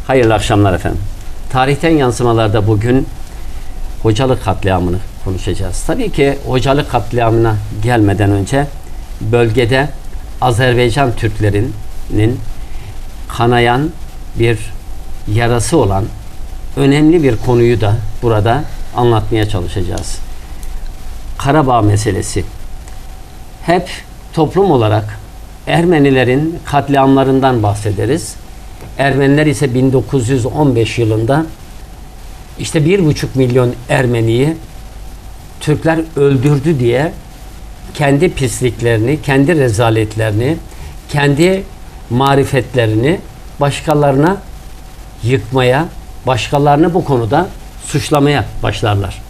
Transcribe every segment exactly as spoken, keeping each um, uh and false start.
Hayırlı akşamlar efendim. Tarihten yansımalarda bugün Hocalı katliamını konuşacağız. Tabii ki Hocalı katliamına gelmeden önce bölgede Azerbaycan Türklerinin kanayan bir yarası olan önemli bir konuyu da burada anlatmaya çalışacağız. Karabağ meselesi. Hep toplum olarak Ermenilerin katliamlarından bahsederiz. Ermeniler ise bin dokuz yüz on beş yılında işte bir buçuk milyon Ermeniyi Türkler öldürdü diye kendi pisliklerini, kendi rezaletlerini, kendi marifetlerini başkalarına yıkmaya, başkalarını bu konuda suçlamaya başlarlar.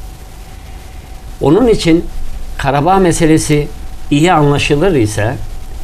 Onun için Karabağ meselesi iyi anlaşılır ise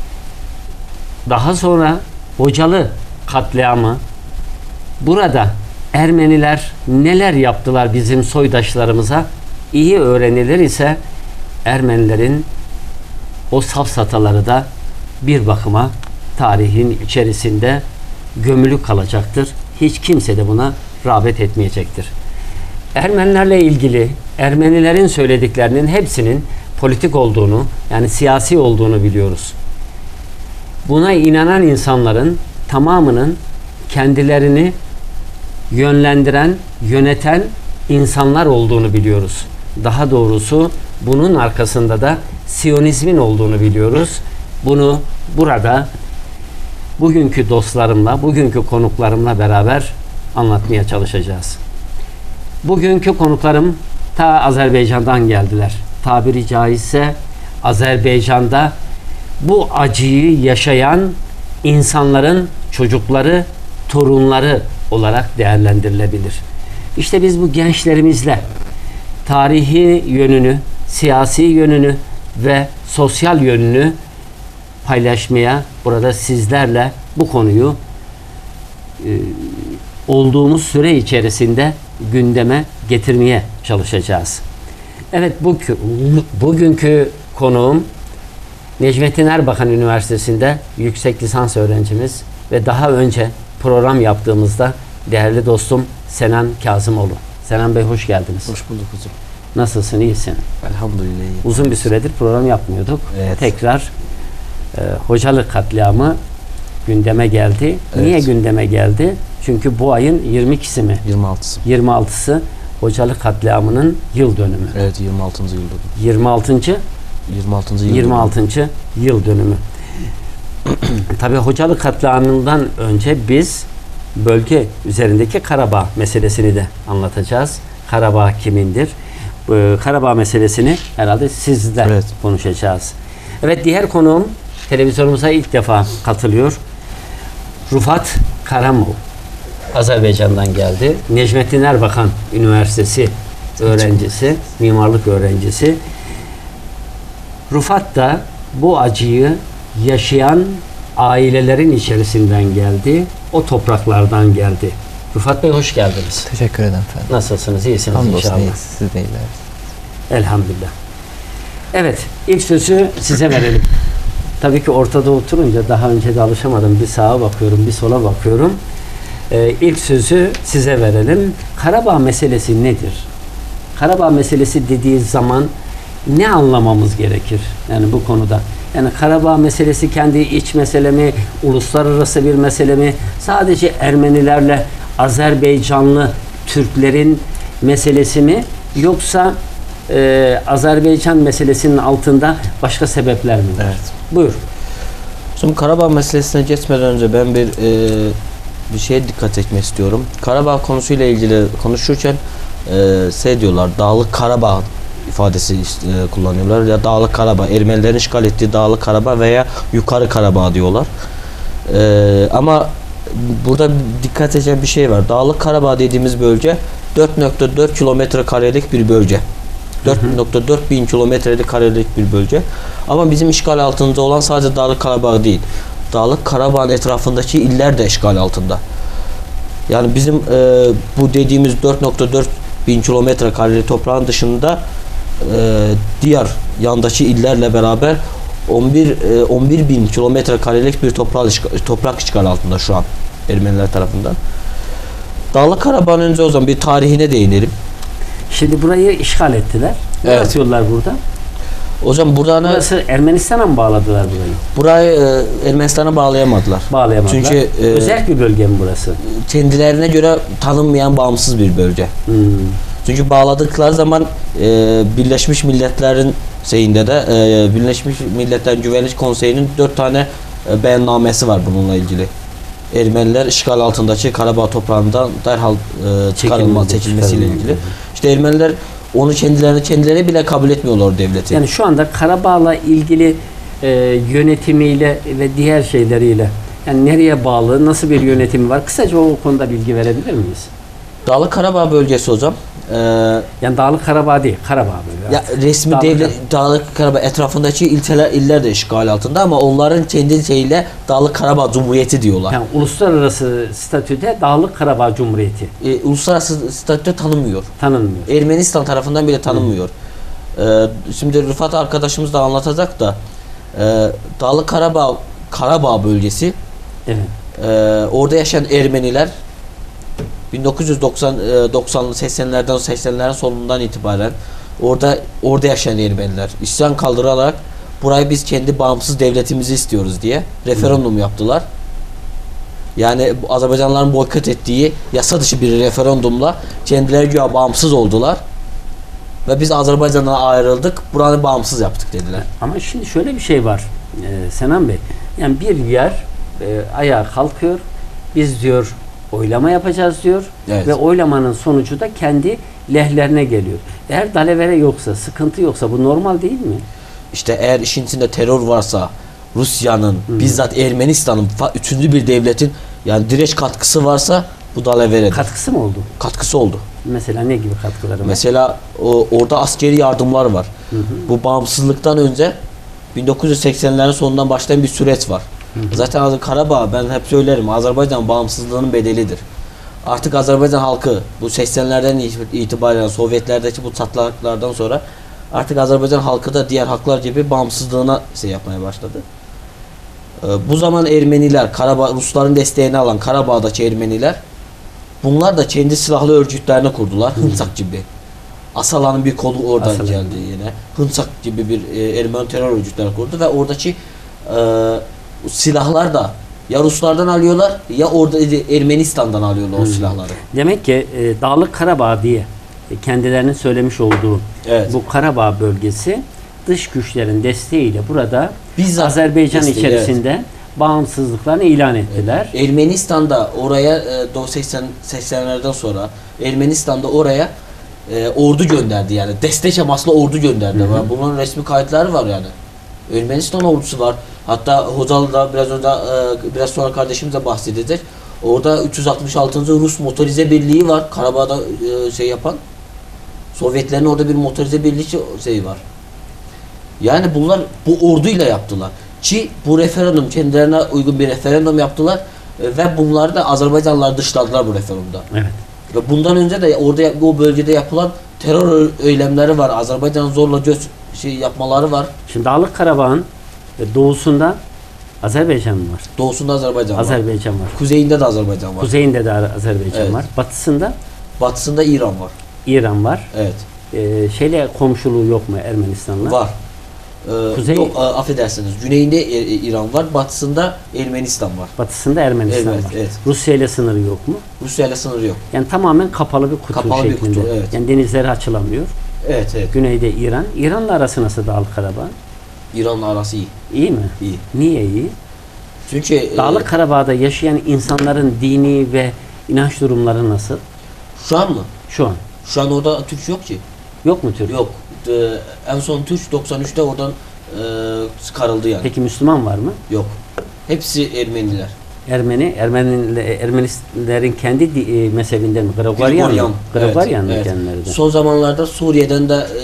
daha sonra Hocalı katliamı, burada Ermeniler neler yaptılar bizim soydaşlarımıza iyi öğrenilir ise Ermenilerin o safsataları da bir bakıma tarihin içerisinde gömülü kalacaktır. Hiç kimse de buna rağbet etmeyecektir. Ermenilerle ilgili Ermenilerin söylediklerinin hepsinin politik olduğunu, yani siyasi olduğunu biliyoruz. Buna inanan insanların tamamının kendilerini yönlendiren, yöneten insanlar olduğunu biliyoruz. Daha doğrusu bunun arkasında da Siyonizmin olduğunu biliyoruz. Bunu burada bugünkü dostlarımla, bugünkü konuklarımla beraber anlatmaya çalışacağız. Bugünkü konuklarım ta Azerbaycan'dan geldiler. Tabiri caizse Azerbaycan'da bu acıyı yaşayan insanların çocukları, torunları olarak değerlendirilebilir. İşte biz bu gençlerimizle tarihi yönünü, siyasi yönünü ve sosyal yönünü paylaşmaya, burada sizlerle bu konuyu e, olduğumuz süre içerisinde gündeme getirmeye çalışacağız. Evet, bu, bugünkü konuğum Necmettin Erbakan Üniversitesi'nde yüksek lisans öğrencimiz ve daha önce program yaptığımızda değerli dostum Senan Kazımoğlu. Senan Bey, hoş geldiniz. Hoş bulduk hocam. Nasılsın, iyisin? Elhamdülillah iyiyim. Uzun bir süredir program yapmıyorduk. Evet. Tekrar e, Hocalı katliamı gündeme geldi. Evet. Niye gündeme geldi? Çünkü bu ayın yirmi ikisi mi? yirmi altısı. yirmi altısı Hocalı katliamının yıl dönümü. Evet, yirmi altıncı yıl dönümü. yirmi altıncı yirmi altıncı yıl yirmi altıncı yıl dönümü. Tabii Hocalı katliamından önce biz bölge üzerindeki Karabağ meselesini de anlatacağız. Karabağ kimindir? Ee, Karabağ meselesini herhalde sizle evet. konuşacağız. Evet, diğer konuğum televizyonumuza ilk defa katılıyor. Rufat Karamov. Azerbaycan'dan geldi. Necmettin Erbakan Üniversitesi öğrencisi, mimarlık öğrencisi. Rufat da bu acıyı yaşayan ailelerin içerisinden geldi. O topraklardan geldi. Rufat Bey, hoş geldiniz. Teşekkür ederim efendim. Nasılsınız? İyisiniz Hamdolsun inşallah. iyiyiz. Siz de iyiler. Elhamdülillah. Evet, ilk sözü size verelim. Tabii ki ortada oturunca daha önce de alışamadım. Bir sağa bakıyorum, bir sola bakıyorum. Ee, ilk sözü size verelim. Karabağ meselesi nedir? Karabağ meselesi dediği zaman ne anlamamız gerekir? Yani bu konuda. Yani Karabağ meselesi kendi iç mesele mi? Uluslararası bir mesele mi? Sadece Ermenilerle Azerbaycanlı Türklerin meselesi mi? Yoksa e, Azerbaycan meselesinin altında başka sebepler mi var? Evet. Buyur. Şimdi Karabağ meselesine geçmeden önce ben bir e, bir şeye dikkat çekmek istiyorum. Karabağ konusuyla ilgili konuşurken e, şey diyorlar, Dağlık Karabağ ifadesi işte, e, kullanıyorlar. Ya Dağlık Karabağ, Ermenilerin işgal ettiği Dağlık Karabağ veya Yukarı Karabağ diyorlar. E, ama burada dikkat edeceğim bir şey var. Dağlık Karabağ dediğimiz bölge dört nokta dört kilometre karelik bir bölge. dört nokta dört bin kilometrelik karelik bir bölge. Ama bizim işgal altında olan sadece Dağlık Karabağ değil. Dağlık Karabağ'ın etrafındaki iller de işgal altında. Yani bizim e, bu dediğimiz dört nokta dört bin kilometre karelik toprağın dışında e, diğer yandaki illerle beraber on bir bin kilometre karelik bir toprak, toprak işgal altında şu an Ermeniler tarafından. Dağlık Karabağ'ın önce o zaman bir tarihine değinelim. Şimdi burayı işgal ettiler. Ne Evet. atıyorlar burada? Hocam buradan Burası Ermenistan'a mı bağladılar burayı? burayı e, Ermenistan'a bağlayamadılar. Bağlayamadılar. Çünkü e, özel bir bölge mi burası? kendilerine göre tanınmayan bağımsız bir bölge. Hmm. Çünkü bağladıkları zaman e, Birleşmiş Milletler'in şeyinde de e, Birleşmiş Milletler Güvenlik Konseyi'nin dört tane e, beyannamesi var bununla ilgili. Ermeniler işgal altındaki Karabağ toprağından derhal e, çıkarılma, Çekilmesi, çekilmesiyle çıkarılma. ilgili. İşte Ermeniler onu kendilerini kendileri bile kabul etmiyorlar devleti. Yani şu anda Karabağ'la ilgili e, yönetimiyle ve diğer şeyleriyle, yani nereye bağlı, nasıl bir yönetimi var? Kısaca o konuda bilgi verebilir miyiz? Dağlık Karabağ bölgesi hocam. E, Yani Dağlık Karabağ değil, Karabağ böyle. ya resmi Dağlık devlet Karabağ. Dağlık Karabağ etrafındaki ilçeler iller de işgal altında ama onların kendi şeyiyle Dağlık Karabağ Cumhuriyeti diyorlar. Yani uluslararası statüde Dağlık Karabağ Cumhuriyeti E, uluslararası statü tanımıyor. tanınmıyor. Ermenistan tarafından bile tanınmıyor. E, şimdi Rıfat arkadaşımız da anlatacak da e, Dağlık Karabağ Karabağ bölgesi Evet. e, orada yaşayan Ermeniler bin dokuz yüz doksanlı seksenlerden seksenlerin sonundan itibaren orada orada yaşayan Ermeniler isyan kaldırarak burayı biz kendi bağımsız devletimizi istiyoruz diye referandum yaptılar. Yani bu Azerbaycanlıların boykot ettiği yasa dışı bir referandumla kendileri güya bağımsız oldular. Ve biz Azerbaycan'dan ayrıldık, buranı bağımsız yaptık dediler. Ama şimdi şöyle bir şey var e, Senan Bey. Yani bir yer e, ayağa kalkıyor. Biz diyor oylama yapacağız diyor. Evet. Ve oylamanın sonucu da kendi lehlerine geliyor. Eğer dalavere yoksa, sıkıntı yoksa bu normal değil mi? İşte eğer işin içinde terör varsa, Rusya'nın, bizzat Ermenistan'ın, fa- üçüncü bir devletin yani direç katkısı varsa bu dalaveredir. Katkısı mı oldu? Katkısı oldu. Mesela ne gibi katkıları var? Mesela o, orada askeri yardımlar var. Hı hı. Bu bağımsızlıktan önce bin dokuz yüz seksenlerin sonundan başlayan bir süreç var. Hı hı. Zaten Az- Karabağ ben hep söylerim Azerbaycan bağımsızlığının bedelidir. Artık Azerbaycan halkı bu seksenlerden itibaren Sovyetlerdeki bu çatlaklardan sonra artık Azerbaycan halkı da diğer halklar gibi bağımsızlığına şey yapmaya başladı. Ee, bu zaman Ermeniler, Karabağ Rusların desteğini alan Karabağ'daki Ermeniler bunlar da kendi silahlı örgütlerini kurdular. Hınçak gibi. Asala'nın bir kolu oradan Asala. geldi yine. Hınçak gibi bir e, Ermeni terör örgütleri kurdu ve oradaki e, silahlar da ya Ruslardan alıyorlar ya orada Ermenistan'dan alıyorlar o silahları. Demek ki e, Dağlık Karabağ diye e, kendilerinin söylemiş olduğu Evet. bu Karabağ bölgesi dış güçlerin desteğiyle burada Bizzat Azerbaycan desteği, içerisinde bağımsızlıklarını ilan ettiler. Ermenistan'da oraya e, seksen seksenlerden sonra Ermenistan'da oraya e, ordu gönderdi yani destek amaçlı ordu gönderdi. Hı hı. Bunun resmi kayıtları var yani. Ermenistan ordusu var. Hatta Hocalı'da biraz önce e, biraz sonra kardeşimiz de bahsedecek. Orada üç yüz altmış altıncı Rus Motorize Birliği var. Karabağ'da e, şey yapan. Sovyetlerin orada bir motorize birliği şey var. Yani bunlar bu orduyla yaptılar. Ki bu referandum kendilerine uygun bir referandum yaptılar e, ve bunlar da Azerbaycanlılar dışladılar bu referandumda. Evet. Ve bundan önce de orada o bölgede yapılan terör eylemleri var. Azerbaycan'ın zorla göç şey yapmaları var. Şimdi Dağlık Karabağ'ın e, doğusunda Azerbaycan var. Doğusunda Azerbaycan var. Azerbaycan var. Kuzeyinde de Azerbaycan var. Kuzeyinde de Azerbaycan Evet. var. Batısında Batısında İran var. İran var. Evet. E, şeyle komşuluğu yok mu Ermenistan'la? Var. Ee, Kuzey- Yok, e, affedersiniz. Güneyinde e, e, İran var. Batısında Ermenistan var. Batısında Ermenistan Evet, var. evet. Rusya ile sınırı yok mu? Rusya ile sınırı yok. Yani tamamen kapalı bir kutu Kapalı bir şeklinde. kutu, evet. Yani denizleri açılamıyor. Evet, evet. Güneyde İran. İran'la arası nasıl Dağlık Karabağ? İran'la arası iyi. İyi mi? İyi. Niye iyi? Çünkü e, Dağlık Karabağ'da yaşayan insanların dini ve inanç durumları nasıl? şu an mı? Şu an. Şu an orada Türk yok ki. Yok mu Türk? Yok. Ee, en son Türk doksan üçte oradan e, çıkarıldı yani. Peki Müslüman var mı? Yok. Hepsi Ermeniler. Ermeni, Ermeni Ermenilerin kendi di, e, mezhebinden mi? Gregorian mı? Gregorian mı evet, evet. kendileri de? Son zamanlarda Suriye'den de e,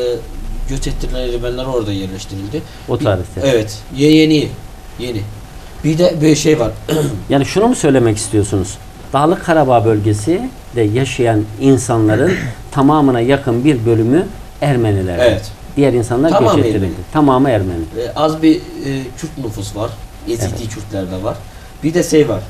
göç ettirilen Ermeniler orada yerleştirildi. O tarihte. Evet. Ye, yeni. Yeni. Bir de bir şey var. Yani şunu mu söylemek istiyorsunuz? Dağlık Karabağ bölgesi de yaşayan insanların tamamına yakın bir bölümü Ermeniler. Evet. Diğer insanlar Tamamı göç ettirildi. Ermeni. Tamamı Ermeni. E, az bir e, Kürt nüfus var. Ezidi Kürtler de var. Bir de şey var.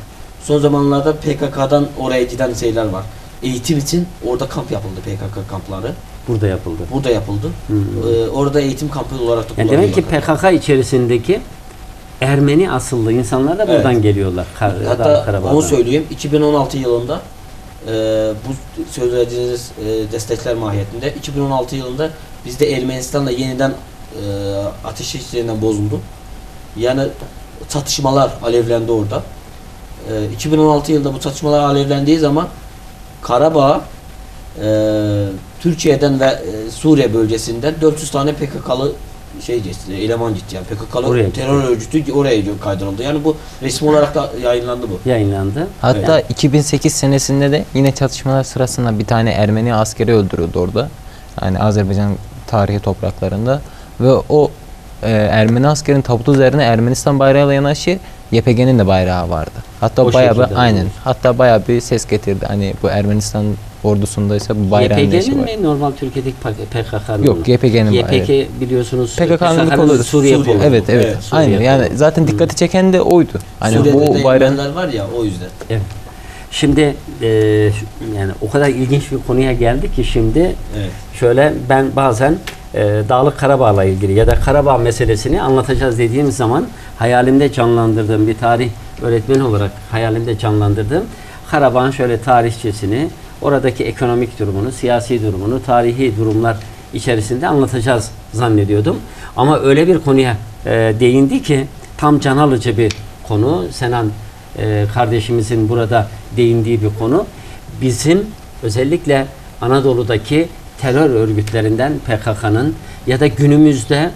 Son zamanlarda P K K'dan oraya giden şeyler var. Eğitim için orada kamp yapıldı, P K K kampları. Burada yapıldı. Burada yapıldı. Hı hı. Ee, orada eğitim kampı olarak da Yani kullanıyorlar. demek ki P K K içerisindeki Ermeni asıllı insanlar da buradan Evet. geliyorlar. Kar Hatta Karabağ'dan. onu söyleyeyim, iki bin on altı yılında e, bu söylediğiniz e, destekler mahiyetinde iki bin on altı yılında bizde Ermenistan'la yeniden e, ateş yeniden bozuldu. Yani çatışmalar alevlendi orada. E, iki bin on altı yılında bu çatışmalar alevlendiği zaman Karabağ e, Türkiye'den ve e, Suriye bölgesinden dört yüz tane P K K'lı şey gitti, eleman gitti yani P K K'lı Oraya terör örgütü oraya kaydırıldı. Yani bu resmi olarak da yayınlandı bu. Yayınlandı. Hatta Evet. iki bin sekiz senesinde de yine çatışmalar sırasında bir tane Ermeni askeri öldürüldü orada. Yani Azerbaycan tarihi topraklarında ve o e, Ermeni askerin tabutu üzerine Ermenistan bayrağıyla yanaşı Y P G'nin de bayrağı vardı. Hatta O bayağı şekilde bir aynen. olmuş. Hatta bayağı bir ses getirdi. Hani bu Ermenistan ordusundaysa bu bayrağın ne işi Y P G'nin var? mi normal Türkiye'deki P K K'nın mı? Yok, Y P G'nin Y bayrağı. P G biliyorsunuz P K K'nın bir kolu Suriye, Suriye. kolu. Evet, evet. Evet, Suriye Aynen. Yani kolu. zaten dikkati çeken de oydu. Hani Suriye'de bu de bayrağın Ermeniler var ya o yüzden. Evet. Şimdi e, yani o kadar ilginç bir konuya geldik ki şimdi Evet. şöyle ben bazen e, Dağlık Karabağ'la ilgili ya da Karabağ meselesini anlatacağız dediğim zaman hayalimde canlandırdığım bir tarih öğretmeni olarak hayalimde canlandırdığım Karabağ'ın şöyle tarihçesini, oradaki ekonomik durumunu, siyasi durumunu, tarihi durumlar içerisinde anlatacağız zannediyordum. Ama öyle bir konuya e, değindi ki tam can alıcı bir konu. Senan e, kardeşimizin burada değindiği bir konu. Bizim özellikle Anadolu'daki terör örgütlerinden P K K'nın ya da günümüzde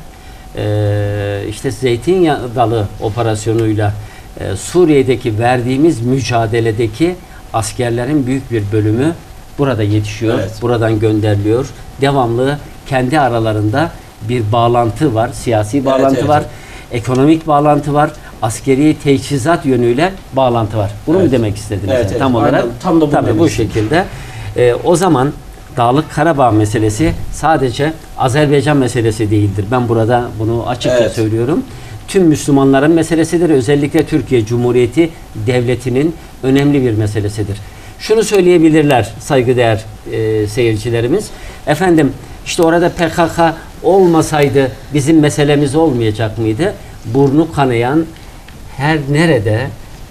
e, işte Zeytinyağı Dalı operasyonuyla e, Suriye'deki verdiğimiz mücadeledeki askerlerin büyük bir bölümü burada yetişiyor. Evet. Buradan gönderiliyor. Devamlı kendi aralarında bir bağlantı var. Siyasi bağlantı evet, var. evet. Ekonomik bağlantı var. Askeri teçhizat yönüyle bağlantı var. Bunu Evet. mu demek istediniz? Evet, yani? evet. Tam Aynen. olarak. Tam da bunu tabii demek bu istedim. şekilde. Ee, o zaman Dağlık Karabağ meselesi sadece Azerbaycan meselesi değildir. Ben burada bunu açıkça Evet. söylüyorum. Tüm Müslümanların meselesidir. Özellikle Türkiye Cumhuriyeti Devleti'nin önemli bir meselesidir. Şunu söyleyebilirler saygıdeğer e, seyircilerimiz. Efendim işte orada P K K olmasaydı bizim meselemiz olmayacak mıydı? Burnu kanayan her nerede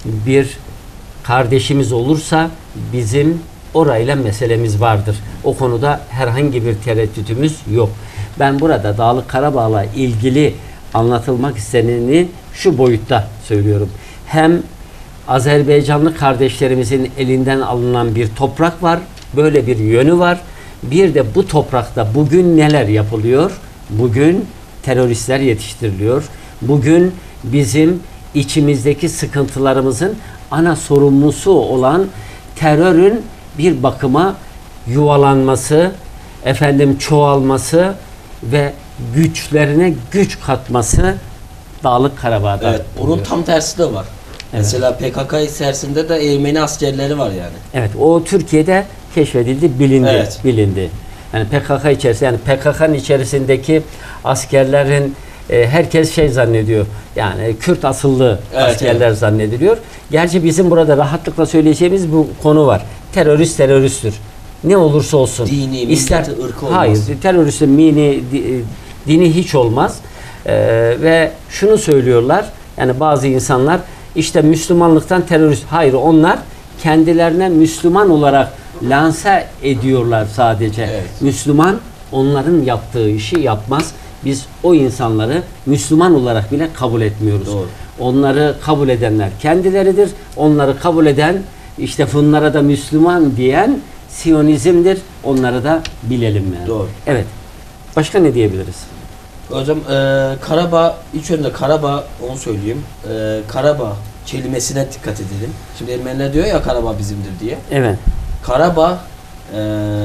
bir kardeşimiz olursa bizim orayla meselemiz vardır. O konuda herhangi bir tereddütümüz yok. Ben burada Dağlık Karabağ'la ilgili anlatılmak isteneni şu boyutta söylüyorum. Hem Azerbaycanlı kardeşlerimizin elinden alınan bir toprak var. Böyle bir yönü var. Bir de bu toprakta bugün neler yapılıyor? Bugün teröristler yetiştiriliyor. Bugün bizim içimizdeki sıkıntılarımızın ana sorumlusu olan terörün bir bakıma yuvalanması, efendim çoğalması ve güçlerine güç katması Dağlık Karabağ'da Evet. Bunun oluyor. tam tersi de var. Mesela P K K içerisinde de Ermeni askerleri var yani. Evet, o Türkiye'de keşfedildi, bilindi, Evet. bilindi. Yani P K K içerisinde, yani P K K'nın içerisindeki askerlerin e, herkes şey zannediyor. Yani Kürt asıllı Evet, askerler zannediliyor. Gerçi bizim burada rahatlıkla söyleyeceğimiz bu konu var. Terörist teröristtir. Ne olursa olsun. Dini, milleti, ırkı olmaz. Hayır, teröristin mini, di- dini hiç olmaz. E, ve şunu söylüyorlar. Yani bazı insanlar işte Müslümanlıktan terörist. Hayır, onlar kendilerine Müslüman olarak lanse ediyorlar sadece. Evet. Müslüman onların yaptığı işi yapmaz. Biz o insanları Müslüman olarak bile kabul etmiyoruz. Doğru. Onları kabul edenler kendileridir. Onları kabul eden, işte bunlara da Müslüman diyen Siyonizmdir. Onları da bilelim yani. Doğru. Evet. Başka ne diyebiliriz? Hocam e, Karabağ, ilk önce Karabağ onu söyleyeyim. E, Karabağ kelimesine dikkat edelim. Şimdi Ermeniler diyor ya Karabağ bizimdir diye. Evet. Karabağ e,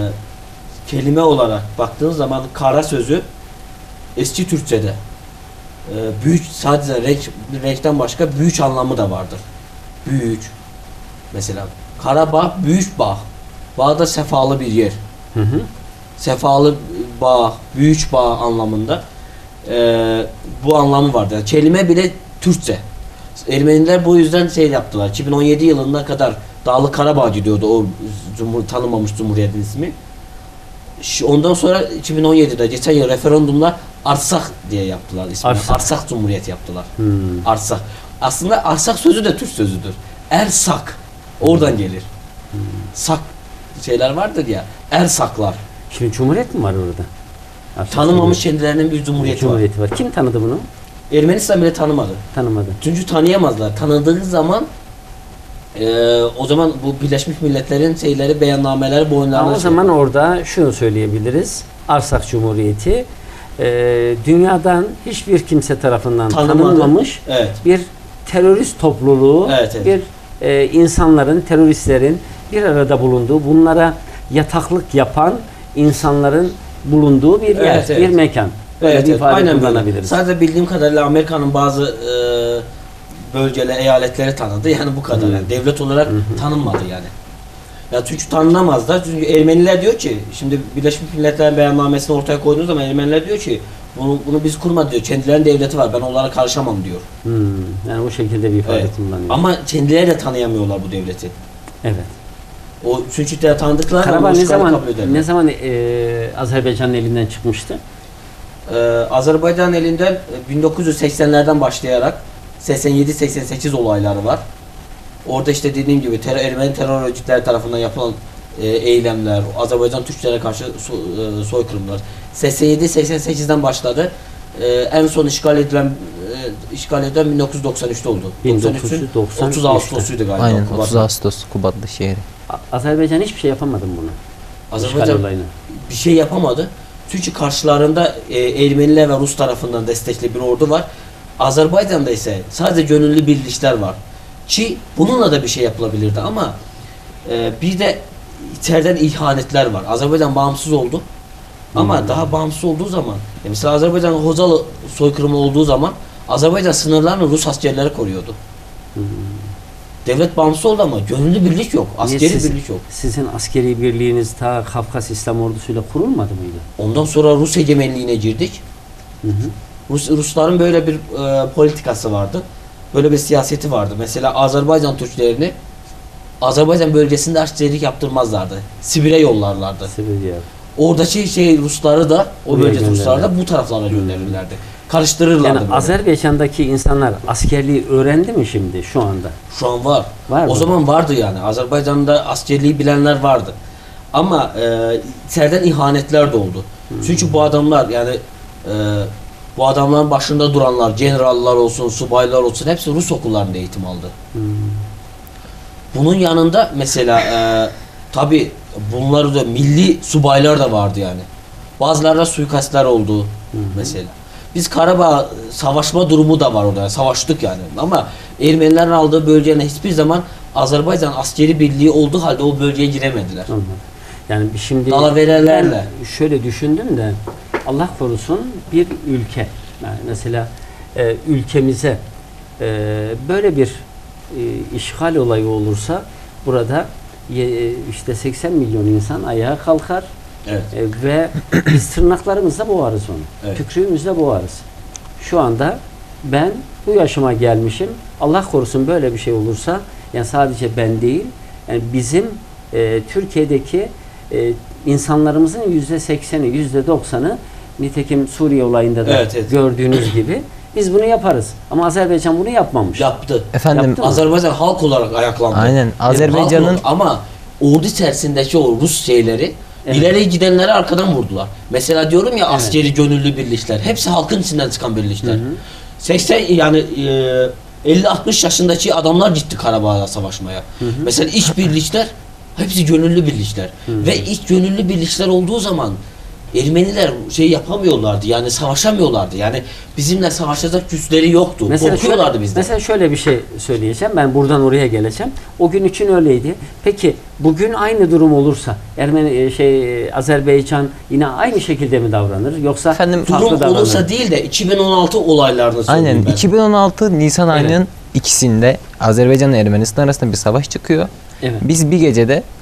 kelime olarak baktığın zaman kara sözü eski Türkçe'de e, büyük, sadece renk, renkten başka büyük anlamı da vardır. Büyük. Mesela Karabağ büyük bağ. Bağ da sefalı bir yer. Hı hı. Sefalı bağ, büyük bağ anlamında e, bu anlamı vardır. Yani kelime bile Türkçe. Ermeniler bu yüzden şey yaptılar. iki bin on yedi yılına kadar Dağlık Karabağ gidiyordu o cumhur, tanınmamış cumhuriyetin ismi. Şu- Ondan sonra iki bin on yedide geçen yıl referandumlar Arsak diye yaptılar ismini. Arsak. Arsak Cumhuriyet yaptılar. Hmm. Arsak. Aslında Arsak sözü de Türk sözüdür. Ersak. Oradan gelir. Sak şeyler vardır ya. Ersaklar. Şimdi Cumhuriyet mi var orada? Artık Tanımamış kendilerinin bir cumhuriyeti var. Cumhuriyeti var. Kim tanıdı bunu? Ermenistan bile tanımadı. Tanımadı. Çünkü tanıyamazlar. Tanıdığı zaman eee, o zaman bu Birleşmiş Milletler'in şeyleri, beyannameleri boyunlarına Ama o şey zaman yapar. orada şunu söyleyebiliriz. Arsak Cumhuriyeti e, dünyadan hiçbir kimse tarafından Tanımadı. tanınmamış Evet. bir terörist topluluğu, Evet, evet. bir e, insanların, teröristlerin bir arada bulunduğu, bunlara yataklık yapan insanların bulunduğu bir yer, Evet, evet. bir mekan. Böyle Evet, bir evet. ifade Aynen böyle. kullanabiliriz. Sadece bildiğim kadarıyla Amerika'nın bazı eee bölgeler, eyaletleri tanıdı. Yani bu kadar. Hı. Yani devlet olarak tanınmadı yani. Ya çünkü tanınamazlar. Çünkü Ermeniler diyor ki, şimdi Birleşmiş Milletler'in beyannamesini ortaya koyduğunuz zaman Ermeniler diyor ki bunu, bunu biz kurmadı diyor. Kendilerinin devleti var. Ben onlara karışamam diyor. Hmm, yani o şekilde bir ifade Evet. kullanıyor. Ama kendileri de tanıyamıyorlar bu devleti. evet. O çünkü de tanıdıklar Karabağ ama ne işgali zaman kabul ederler. ne zaman e, Azerbaycan'ın elinden çıkmıştı? Ee, Azerbaycan elinden e, bin dokuz yüz seksenlerden başlayarak seksen yedi seksen sekiz olayları var. Orada işte dediğim gibi terör, Ermeni terör örgütleri tarafından yapılan e, eylemler, Azerbaycan Türklere karşı so, e, soykırımlar. seksen yedi seksen sekizden başladı. E, en son işgal edilen e, işgal edilen bin dokuz yüz doksan üçte oldu. bin dokuz doksan yüz üçün doksan otuz üçte. Ağustos'uydu galiba. Aynen Kubat'ta. otuz Ağustos Kubatlı şehri. A- Azerbaycan hiçbir şey yapamadı mı bunu? İşgal Azerbaycan olayını. bir şey yapamadı. Çünkü karşılarında e, Ermeniler ve Rus tarafından destekli bir ordu var. Azerbaycan'da ise sadece gönüllü birlikler var. Ki bununla da bir şey yapılabilirdi ama e, bir de içeriden ihanetler var. Azerbaycan bağımsız oldu. Ama Hmm. daha bağımsız olduğu zaman, e, mesela Azerbaycan Hocalı soykırımı olduğu zaman Azerbaycan sınırlarını Rus askerleri koruyordu. Hmm. Devlet bağımsız oldu ama gönüllü birlik yok. Niye Askeri siz- birlik yok. Sizin askeri birliğiniz ta Kafkas İslam ordusuyla kurulmadı mıydı? Ondan sonra Rus egemenliğine girdik. Hı hı. Rus, Rusların böyle bir e, politikası vardı. Böyle bir siyaseti vardı. Mesela Azerbaycan Türklerini Azerbaycan bölgesinde askerilik yaptırmazlardı. Sibir'e yollarlardı. Sibirya. Oradaki şey Rusları da o Buraya bölge Rusları da gönderirler. bu taraflara gönderirlerdi. Karıştırırlardı. Yani böyle. Azerbaycan'daki insanlar askerliği öğrendi mi şimdi şu anda? Şu an var. Var o mı? zaman vardı yani. Azerbaycan'da askerliği bilenler vardı. Ama e, içeriden ihanetler de oldu. Hmm. Çünkü bu adamlar yani e, bu adamların başında duranlar, generaller olsun, subaylar olsun hepsi Rus okullarında eğitim aldı. Hmm. Bunun yanında mesela e, tabi bunları da milli subaylar da vardı yani. Bazılarında suikastler oldu mesela. Biz Karabağ savaşma durumu da var orada. Savaştık yani. Ama Ermenilerin aldığı bölgenin hiçbir zaman Azerbaycan askeri birliği olduğu halde o bölgeye giremediler. Anladım. Yani bir şimdi Dalaverelerle. ben şöyle düşündüm de Allah korusun bir ülke yani mesela e, ülkemize e, böyle bir e, işgal olayı olursa burada ye- işte seksen milyon insan ayağa kalkar Evet. e, ve biz tırnaklarımızla boğarız onu. Evet. Tükrüğümüzle boğarız. Şu anda ben bu yaşıma gelmişim. Allah korusun böyle bir şey olursa yani sadece ben değil yani bizim e, Türkiye'deki e, insanlarımızın yüzde sekseni, yüzde doksanı nitekim Suriye olayında da Evet, evet. gördüğünüz gibi biz bunu yaparız. Ama Azerbaycan bunu yapmamış. Yaptı. Efendim Yaptı mı? Azerbaycan halk olarak ayaklandı. Aynen, Yani Azerbaycan'ın- halk olarak- ama ordu içerisindeki o Rus şeyleri Evet. ileri gidenleri arkadan vurdular. Mesela diyorum ya Evet. askeri gönüllü birlikler. Hepsi halkın içinden çıkan birlikler. seksen yani e, elli altmış yaşındaki adamlar gitti Karabağ'a savaşmaya. Mesela iç birlikler hepsi gönüllü birlikler. Ve iç gönüllü birlikler olduğu zaman Ermeniler şey yapamıyorlardı. Yani savaşamıyorlardı. Yani bizimle savaşacak güçleri yoktu. Korkuyorlardı şöyle, bizden. mesela şöyle bir şey söyleyeceğim. Ben buradan oraya geleceğim. O gün için öyleydi. Peki bugün aynı durum olursa Ermeni şey Azerbaycan yine aynı şekilde mi davranır yoksa Efendim, farklı Durum davranır? olursa değil de iki bin on altı olaylarını söyleyeyim Aynen ben. iki bin on altı Nisan Evet. ayının ikisinde Azerbaycan ile Ermenistan arasında bir savaş çıkıyor. Evet. Biz bir gecede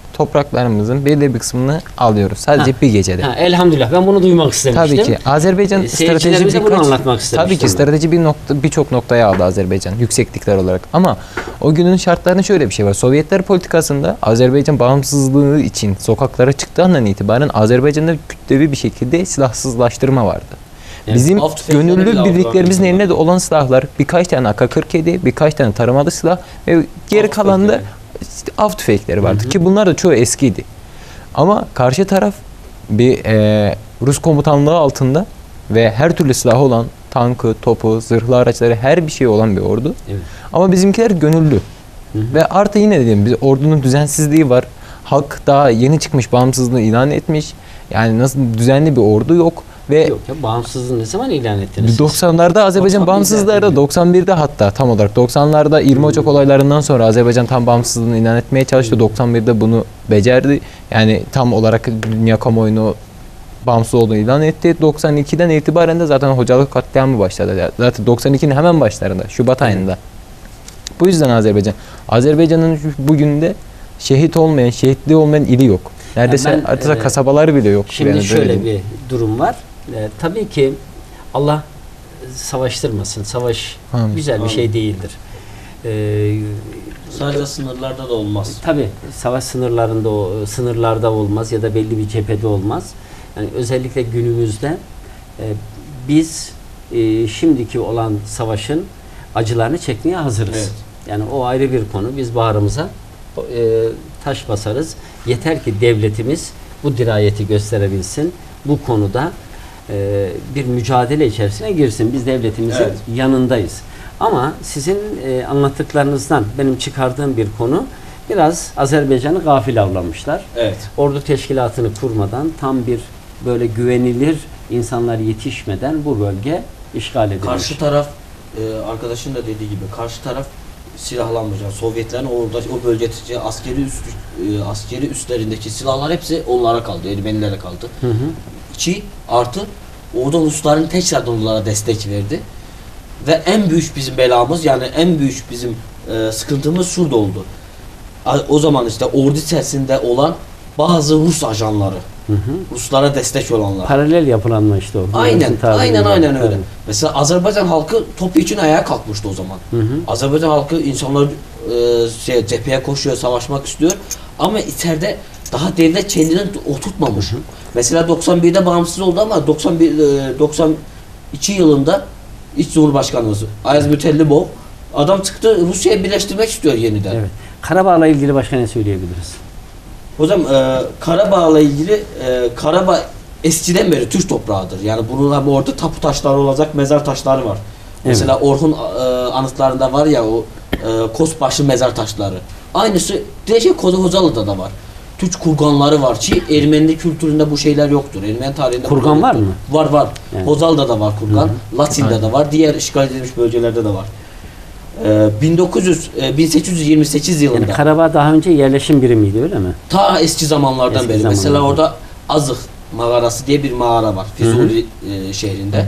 topraklarımızın belli bir kısmını alıyoruz. Sadece Ha. bir gecede. Ha, elhamdülillah ben bunu duymak istemiştim. Tabii ki. Azerbaycan E, strateji seyircilerimize bunu birkaç anlatmak istemiştim tabii ki ben. strateji bir nokta birçok noktaya aldı Azerbaycan yükseklikler olarak. Ama o günün şartlarında şöyle bir şey var. Sovyetler politikasında Azerbaycan bağımsızlığı için sokaklara çıktığı andan itibaren Azerbaycan'da kütlevi bir şekilde silahsızlaştırma vardı. Yani Bizim av tüfekleri bile gönüllü aldılar birliklerimizin bizim elinde de olan silahlar birkaç tane A K kırk yedi, birkaç tane taramalı silah ve geri Av kalan da tüfekleri. işte av tüfekleri vardı ki bunlar da çoğu eskiydi. Ama karşı taraf bir e, Rus komutanlığı altında ve her türlü silahı olan tankı, topu, zırhlı araçları her bir şey olan bir ordu. Evet. Ama bizimkiler gönüllü. Ve artı yine dediğim biz ordunun düzensizliği var. Halk daha yeni çıkmış bağımsızlığını ilan etmiş. Yani nasıl düzenli bir ordu yok ve Yok ya, bağımsızlığı ne zaman ilan ettiniz siz? doksanlarda Azerbaycan doksan birde bağımsızlığı doksan birde hatta tam olarak doksanlarda yirmi Ocak olaylarından sonra Azerbaycan tam bağımsızlığını ilan etmeye çalıştı. doksan birde bunu becerdi. Yani tam olarak dünya kamuoyunu bağımsız olduğunu ilan etti. doksan ikiden itibaren de zaten hocalık katliamı başladı. Zaten doksan ikinin hemen başlarında, Şubat ayında. Bu yüzden Azerbaycan. Azerbaycan'ın bugün de şehit olmayan, şehitliği olmayan ili yok. Neredeyse Yani ben, artık e, kasabaları bile yok. Şimdi Yani böyle şöyle diyeyim. bir durum var. E, tabii ki Allah savaştırmasın. Savaş Amin. güzel bir Amin. şey değildir. E, Sadece sınırlarda da olmaz. Tabii savaş sınırlarında o sınırlarda olmaz ya da belli bir cephede olmaz. Yani özellikle günümüzde e, biz e, şimdiki olan savaşın acılarını çekmeye hazırız. Evet. Yani o ayrı bir konu. Biz bağrımıza e, taş basarız. Yeter ki devletimiz bu dirayeti gösterebilsin. Bu konuda e, bir mücadele içerisine girsin. Biz devletimizin Evet. yanındayız. Ama sizin e, anlattıklarınızdan benim çıkardığım bir konu, biraz Azerbaycan'ı gafil avlamışlar. Evet. Ordu teşkilatını kurmadan, tam bir böyle güvenilir insanlar yetişmeden bu bölge işgal edilmiş. Karşı taraf e, arkadaşın da dediği gibi karşı taraf silahlanmış. Yani Sovyetlerin orada o bölgedeki askeri üst e, askeri üslerindeki silahlar hepsi onlara kaldı, Ermenilere kaldı. Hı hı. İki artı orada Rusların tekrardan onlara destek verdi. Ve en büyük bizim belamız, yani en büyük bizim e, sıkıntımız şurada oldu. A- O zaman işte ordu içerisinde olan bazı Rus ajanları, Hı hı. Ruslara destek olanlar. Paralel yapılanma işte o. Aynen, Bizim tabiriyle. aynen aynen öyle. Tabii. Mesela Azerbaycan halkı topu için ayağa kalkmıştı o zaman. Hı hı. Azerbaycan halkı, insanlar e, şey, cepheye koşuyor, savaşmak istiyor. Ama içeride daha devlet kendini oturtmamış. Mesela doksan birde bağımsız oldu ama doksan bir e, doksan iki yılında İç Cumhurbaşkanımız Ayaz Mütellimov adam çıktı, Rusya'yı birleştirmek istiyor yeniden. Evet. Karabağ'la ilgili başka ne söyleyebiliriz? Hocam e, Karabağ'la ilgili e, Karabağ eskiden beri Türk toprağıdır. Yani bunun hem orada tapu taşları olacak, mezar taşları var. Mesela Orhun e, anıtlarında var ya o e, Kosbaşı mezar taşları. Aynısı direkt Kozahocalı'da da var. Türk kurganları var ki Ermeni kültüründe bu şeyler yoktur. Ermeni tarihinde Kurgan bu var yoktur. mı? Var var. Yani. Hocalı'da da var kurgan. Latin'de de var. Diğer işgal edilmiş bölgelerde de var. E, bin dokuz yüz e, bin sekiz yüz yirmi sekiz yılında Yani Karabağ daha önce yerleşim birimiydi, öyle mi? ta eski zamanlardan Eski beri. zamanlardan. Mesela orada Azık mağarası diye bir mağara var. Füzuli e, şehrinde.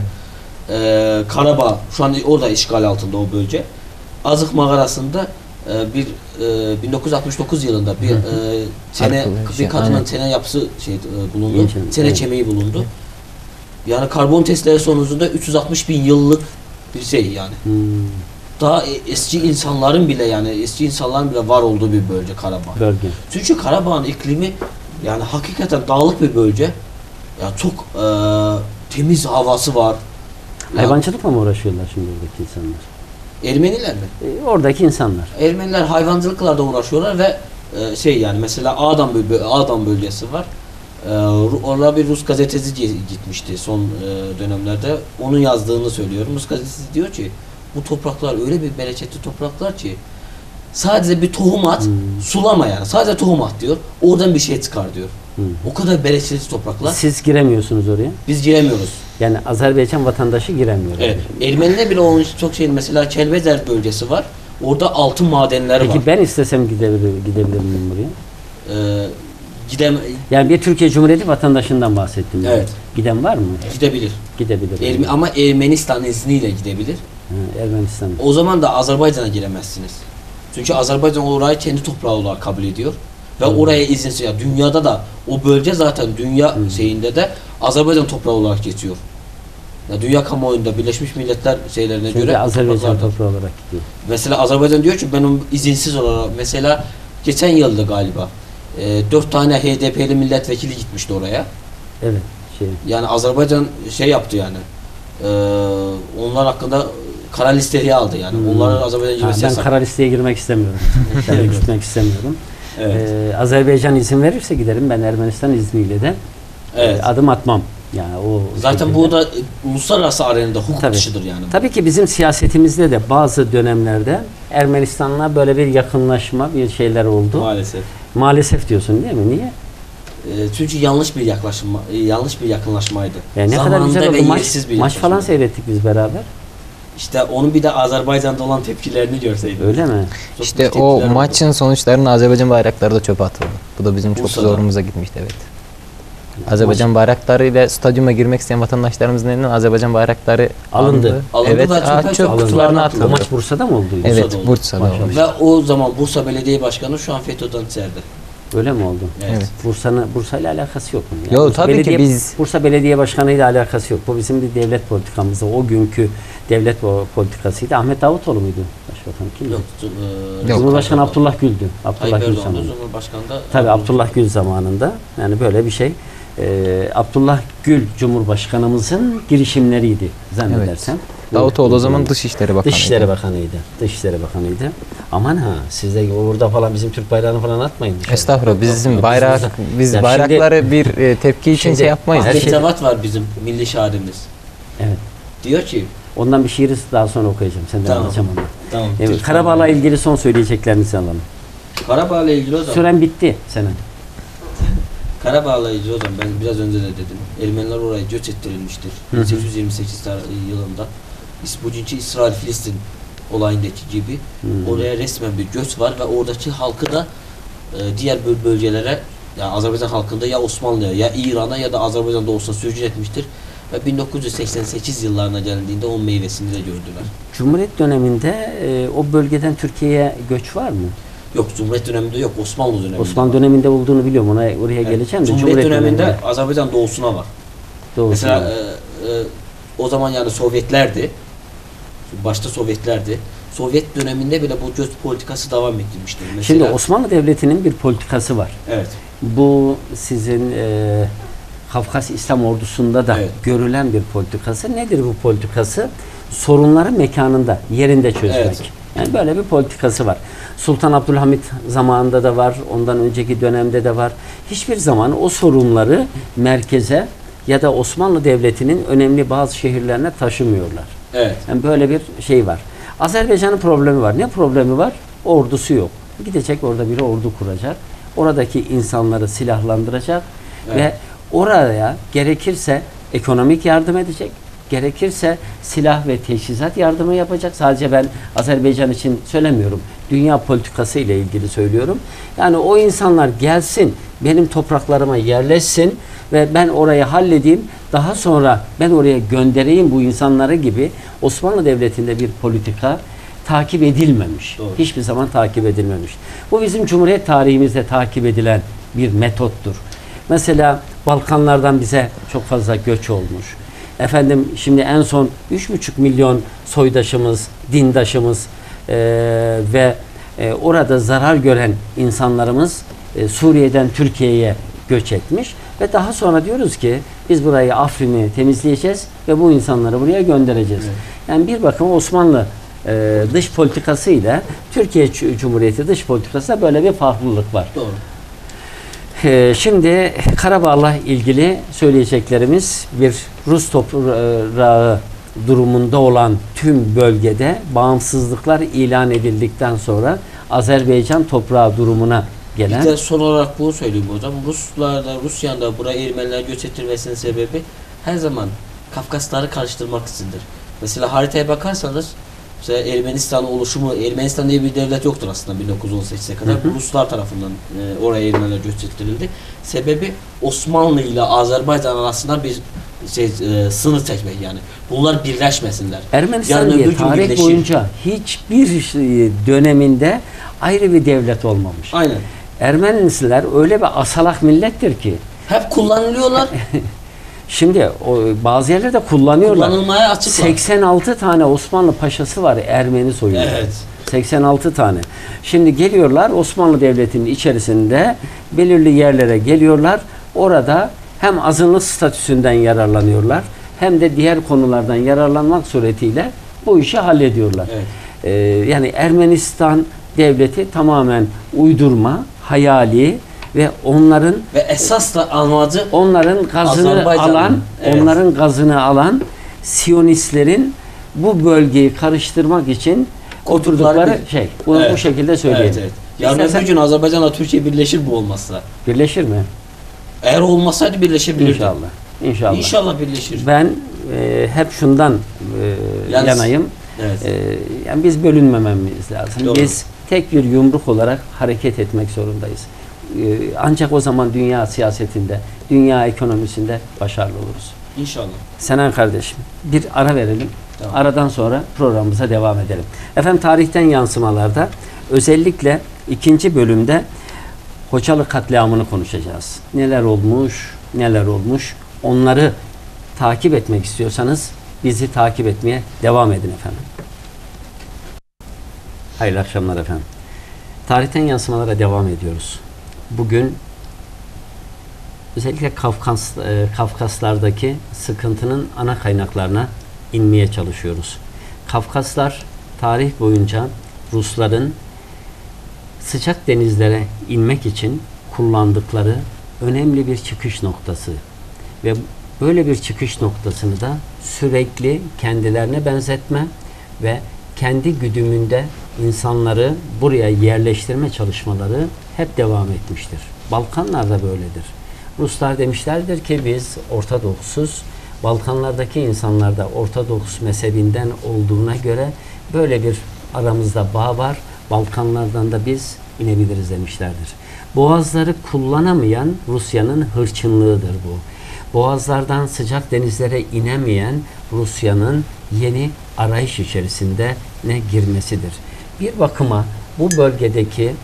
E, Karabağ şu an orada işgal altında o bölge. Azık mağarasında e, bir e, bin dokuz yüz altmış dokuz yılında bir e, tene Arkadaş, bir kadının aynen. tene yapısı şey e, bulundu. İnce, Tene evet. kemiği bulundu. Yani karbon testleri sonucunda üç yüz altmış bin yıllık bir şey yani. Hmm. Daha e- eski insanların bile yani eski insanların bile var olduğu bir bölge Karabağ. Bölge. Çünkü Karabağ'ın iklimi yani hakikaten dağlık bir bölge. Ya çok e, temiz havası var. Ya, Hayvancılıkla mı uğraşıyorlar şimdi oradaki insanlar? Ermeniler mi? E, oradaki insanlar. Ermeniler hayvancılıkla da uğraşıyorlar ve e, şey yani mesela Ağdam, böl- Ağdam bölgesi var. E, Ru- orada bir Rus gazeteci gi- gitmişti son e, dönemlerde. Onun yazdığını söylüyorum. Rus gazetesi diyor ki bu topraklar öyle bir bereketli topraklar ki sadece bir tohum at, Hmm. sulama yani. Sadece tohum at diyor. Oradan bir şey çıkar diyor. Hmm. O kadar bereketli topraklar. Siz giremiyorsunuz oraya. Biz giremiyoruz. Yani Azerbaycan vatandaşı giremiyor. Evet. Ermeniler bile onun için çok şey. Mesela Kelbezer bölgesi var. Orada altın madenleri Peki var. ben istesem gidebilir, gidebilir miyim buraya? Ee, gidem Yani bir Türkiye Cumhuriyeti vatandaşından bahsettim. yani. Evet. Giden var mı? gidebilir. Gidebilir. Ermi- ama Ermenistan izniyle gidebilir. Ha, Ermenistan. O zaman da Azerbaycan'a giremezsiniz. Çünkü Azerbaycan orayı kendi toprağı olarak kabul ediyor. Ve oraya izinsiz, ya dünyada da o bölge zaten dünya hmm. şeyinde de Azerbaycan toprağı olarak geçiyor. Ya dünya kamuoyunda Birleşmiş Milletler şeylerine Çünkü göre Azerbaycan toprağı olarak gidiyor. Mesela Azerbaycan diyor ki ben onu izinsiz olarak, mesela geçen yılda galiba e, dört tane H D P'li milletvekili gitmişti oraya. Evet. Şey. Yani Azerbaycan şey yaptı yani. E, onlar hakkında kara listeyi aldı yani. Hmm. Onların Azerbaycan girmesi yasak. Ben kara listeye girmek istemiyorum. Ben gitmek istemiyorum. Evet. Ee, Azerbaycan izin verirse giderim. Ben Ermenistan izniyle de evet. e, adım atmam. Yani o zaten şekilde. Bu da uluslararası arenada hukuk tabii, dışıdır yani. Tabii ki bizim siyasetimizde de bazı dönemlerde Ermenistan'la böyle bir yakınlaşma, bir şeyler oldu. Maalesef. Maalesef diyorsun değil mi? Niye? E, çünkü yanlış bir yaklaşma, yanlış bir yakınlaşmaydı. Yani ne Zamanında kadar güzel oldu. Maç, bir maç falan seyrettik biz beraber. İşte onun bir de Azerbaycan'da olan tepkilerini görseydim. Öyle mi? Çok işte o maçın oldu. Sonuçlarında Azerbaycan bayrakları da çöpe atıldı. Bu da bizim çok Bursa'da. Zorumuza gitmişti, evet. Azerbaycan maç. Bayrakları ile stadyuma girmek isteyen vatandaşlarımızın elinden Azerbaycan bayrakları alındı. alındı. alındı evet, çöp, çöp kutularına atıldı. O maç Bursa'da mı oldu? Evet, Bursa'da oldu. Bursa'da oldu. Ve o zaman Bursa Belediye Başkanı şu an FETÖ'den içeride. Öyle mi oldu? Evet. Bursa'nın Bursa ile alakası yok mu? Yani yok Bursa tabii Belediye, ki biz Bursa Belediye Başkanı ile alakası yok. Bu bizim bir devlet politikamızda. O günkü devlet politikasıydı. Ahmet Davutoğlu muydu başbakan? Kimdi? Yok. E, Cumhurbaşkanı yok. Abdullah Gül'dü. Abdullah Gül zamanında. Cumhurbaşkanı da tabii Abdullah Gül zamanında. Yani böyle bir şey. Ee, Abdullah Gül Cumhurbaşkanımızın girişimleriydi zannedersem. Evet. Davutoğlu o zaman Dışişleri Bakanıydı. Dışişleri Bakanıydı. Dışişleri Bakanıydı. Aman ha, siz de orada falan bizim Türk bayrağını falan atmayın dışarı. Estağfurullah, bizim bayrak biz, biz ya bayrakları şimdi, bir e, tepki için şimdi, şey yapmayız. Ahmet Cevat var bizim milli şairimiz. Evet. Diyor ki ondan bir şiir daha sonra okuyacağım. Senden tamam. alacağım onu. Tamam. Evet, Karabağ'la ilgili son söyleyeceklerinizi alalım. Karabağ'la ilgili o zaman. Süren bitti senin. Karabağ'la ilgili o zaman ben biraz önce de dedim. Ermeniler oraya göç ettirilmiştir. bin sekiz yüz yirmi sekiz yılında. Bugünkü İsrail-Filistin olayındaki gibi hmm. oraya resmen bir göç var ve oradaki halkı da e, diğer bölgelere, yani Azerbaycan halkında ya Osmanlı'ya ya İran'a ya da Azerbaycan'da olsa sürgün etmiştir ve bin dokuz yüz seksen sekiz yıllarına geldiğinde onun meyvesini de gördüler. Cumhuriyet döneminde e, o bölgeden Türkiye'ye göç var mı? Yok, Cumhuriyet döneminde yok, Osmanlı döneminde. Osmanlı var. döneminde olduğunu biliyorum, ona oraya evet. geleceğim de. Cumhuriyet, Cumhuriyet döneminde, döneminde Azerbaycan doğusuna var. Doğusuna Mesela var. E, e, o zaman yani Sovyetlerdi. Başta Sovyetlerdi. Sovyet döneminde bile bu göç politikası devam ettirmiştir. Mesela, şimdi Osmanlı Devleti'nin bir politikası var. Evet. Bu sizin e, Kafkas İslam Ordusu'nda da evet. görülen bir politikası. Nedir bu politikası? Sorunları mekanında, yerinde çözmek. Evet. Yani böyle bir politikası var. Sultan Abdülhamit zamanında da var, ondan önceki dönemde de var. Hiçbir zaman o sorunları merkeze ya da Osmanlı Devleti'nin önemli bazı şehirlerine taşımıyorlar. Evet. Yani böyle bir şey var. Azerbaycan'ın problemi var. Ne problemi var? Ordusu yok. Gidecek orada bir ordu kuracak. Oradaki insanları silahlandıracak evet. ve oraya gerekirse ekonomik yardım edecek. Gerekirse silah ve teçhizat yardımı yapacak. Sadece ben Azerbaycan için söylemiyorum. Dünya politikası ile ilgili söylüyorum. Yani o insanlar gelsin, benim topraklarıma yerleşsin ve ben orayı halledeyim. Daha sonra ben oraya göndereyim bu insanları gibi Osmanlı Devleti'nde bir politika takip edilmemiş. Doğru. Hiçbir zaman takip edilmemiş. Bu bizim Cumhuriyet tarihimizde takip edilen bir metottur. Mesela Balkanlardan bize çok fazla göç olmuş. Efendim şimdi en son üç buçuk milyon soydaşımız, dindaşımız e, ve e, orada zarar gören insanlarımız e, Suriye'den Türkiye'ye göç etmiş ve daha sonra diyoruz ki biz burayı, Afrin'i temizleyeceğiz ve bu insanları buraya göndereceğiz. Evet. Yani bir bakıma Osmanlı e, dış politikası ile Türkiye Cumhuriyeti dış politikasında böyle bir farklılık var. Doğru. Ee, şimdi Karabağ'la ilgili söyleyeceklerimiz bir Rus toprağı durumunda olan tüm bölgede bağımsızlıklar ilan edildikten sonra Azerbaycan toprağı durumuna gelen. Bir de son olarak bunu söyleyeyim hocam. Ruslarla, Rusya'da buraya Ermeniler göç ettirmesinin sebebi her zaman Kafkasları karıştırmak içindir. Mesela haritaya bakarsanız mesela Ermenistan oluşumu, Ermenistan diye bir devlet yoktur aslında bin dokuz yüz on sekize kadar. Hı hı. Ruslar tarafından e, oraya Ermeniler göç ettirildi. Sebebi Osmanlı ile Azerbaycan arasında bir şey, e, sınır çekmek yani. Bunlar birleşmesinler. Ermenistan yani diye tarih birleşir. Boyunca hiçbir döneminde ayrı bir devlet olmamış. Aynen. Ermeniler öyle bir asalak millettir ki. Hep kullanılıyorlar. Şimdi o, bazı yerlerde kullanıyorlar. Kullanılmaya açıklar. seksen altı tane Osmanlı paşası var Ermeni soyunda. Evet. seksen altı tane. Şimdi geliyorlar Osmanlı Devleti'nin içerisinde belirli yerlere geliyorlar. Orada hem azınlık statüsünden yararlanıyorlar hem de diğer konulardan yararlanmak suretiyle bu işi hallediyorlar. Evet. Ee, yani Ermenistan devleti tamamen uydurma, hayali ve onların Ve esas da amacı onların gazını Azerbaycan'ın, alan, evet. onların gazını alan Siyonistlerin bu bölgeyi karıştırmak için oturdukları bir- şey. Bunu Evet. bu şekilde söyleyelim. Evet, evet. Yarın İstersen- öbür gün Azerbaycan'la Türkiye birleşir bu olmazsa. Birleşir mi? Eğer olmasaydı birleşebilirdi. İnşallah. İnşallah. İnşallah birleşir. Ben e, hep şundan e, Yalnız- yanayım. Evet. E, yani biz bölünmememiz lazım. Doğru. Biz tek bir yumruk olarak hareket etmek zorundayız. E, ancak o zaman dünya siyasetinde, dünya ekonomisinde başarılı oluruz. İnşallah. Senan kardeşim, bir ara verelim. Tamam. Aradan sonra programımıza devam edelim. Efendim tarihten yansımalarda özellikle ikinci bölümde Hocalı katliamını konuşacağız. Neler olmuş, neler olmuş. Onları takip etmek istiyorsanız bizi takip etmeye devam edin efendim. Hayırlı akşamlar efendim. Tarihten yansımalara devam ediyoruz. Bugün özellikle Kafkas, e, Kafkaslardaki sıkıntının ana kaynaklarına inmeye çalışıyoruz. Kafkaslar tarih boyunca Rusların sıcak denizlere inmek için kullandıkları önemli bir çıkış noktası ve böyle bir çıkış noktasını da sürekli kendilerine benzetme ve kendi güdümünde insanları buraya yerleştirme çalışmaları hep devam etmiştir. Balkanlar da böyledir. Ruslar demişlerdir ki biz Ortodoksuz, Balkanlardaki insanlar da Ortodoks mezhebinden olduğuna göre böyle bir aramızda bağ var. Balkanlardan da biz inebiliriz demişlerdir. Boğazları kullanamayan Rusya'nın hırçınlığıdır bu. Boğazlardan sıcak denizlere inemeyen Rusya'nın yeni arayış içerisinde ne girmesidir. Bir bakıma bu bölgedeki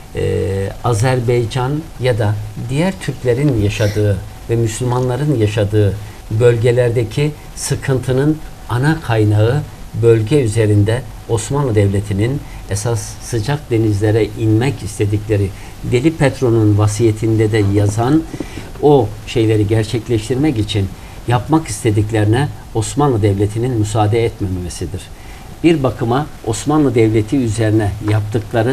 e, Azerbaycan ya da diğer Türklerin yaşadığı ve Müslümanların yaşadığı bölgelerdeki sıkıntının ana kaynağı bölge üzerinde Osmanlı Devleti'nin esas sıcak denizlere inmek istedikleri Deli Petro'nun vasiyetinde de yazan o şeyleri gerçekleştirmek için yapmak istediklerine Osmanlı Devleti'nin müsaade etmemesidir. Bir bakıma Osmanlı Devleti üzerine yaptıkları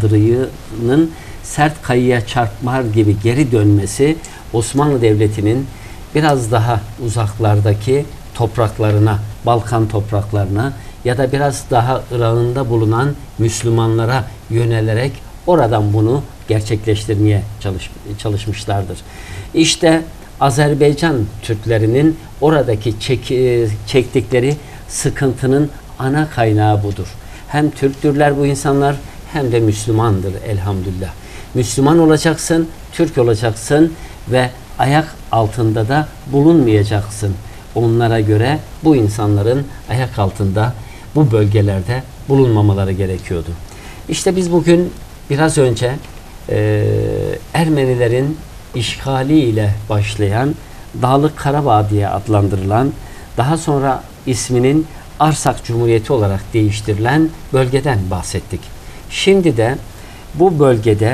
saldırının sert kayıya çarpmar gibi geri dönmesi Osmanlı Devleti'nin biraz daha uzaklardaki topraklarına, Balkan topraklarına ya da biraz daha Irak'ında bulunan Müslümanlara yönelerek oradan bunu gerçekleştirmeye çalış, çalışmışlardır. İşte Azerbaycan Türklerinin oradaki çek, çektikleri sıkıntının ana kaynağı budur. Hem Türktürler bu insanlar hem de Müslümandır elhamdülillah. Müslüman olacaksın, Türk olacaksın ve ayak altında da bulunmayacaksın. Onlara göre bu insanların ayak altında bu bölgelerde bulunmamaları gerekiyordu. İşte biz bugün biraz önce e, Ermenilerin işgali ile başlayan Dağlık Karabağ diye adlandırılan, daha sonra isminin Arsak Cumhuriyeti olarak değiştirilen bölgeden bahsettik. Şimdi de bu bölgede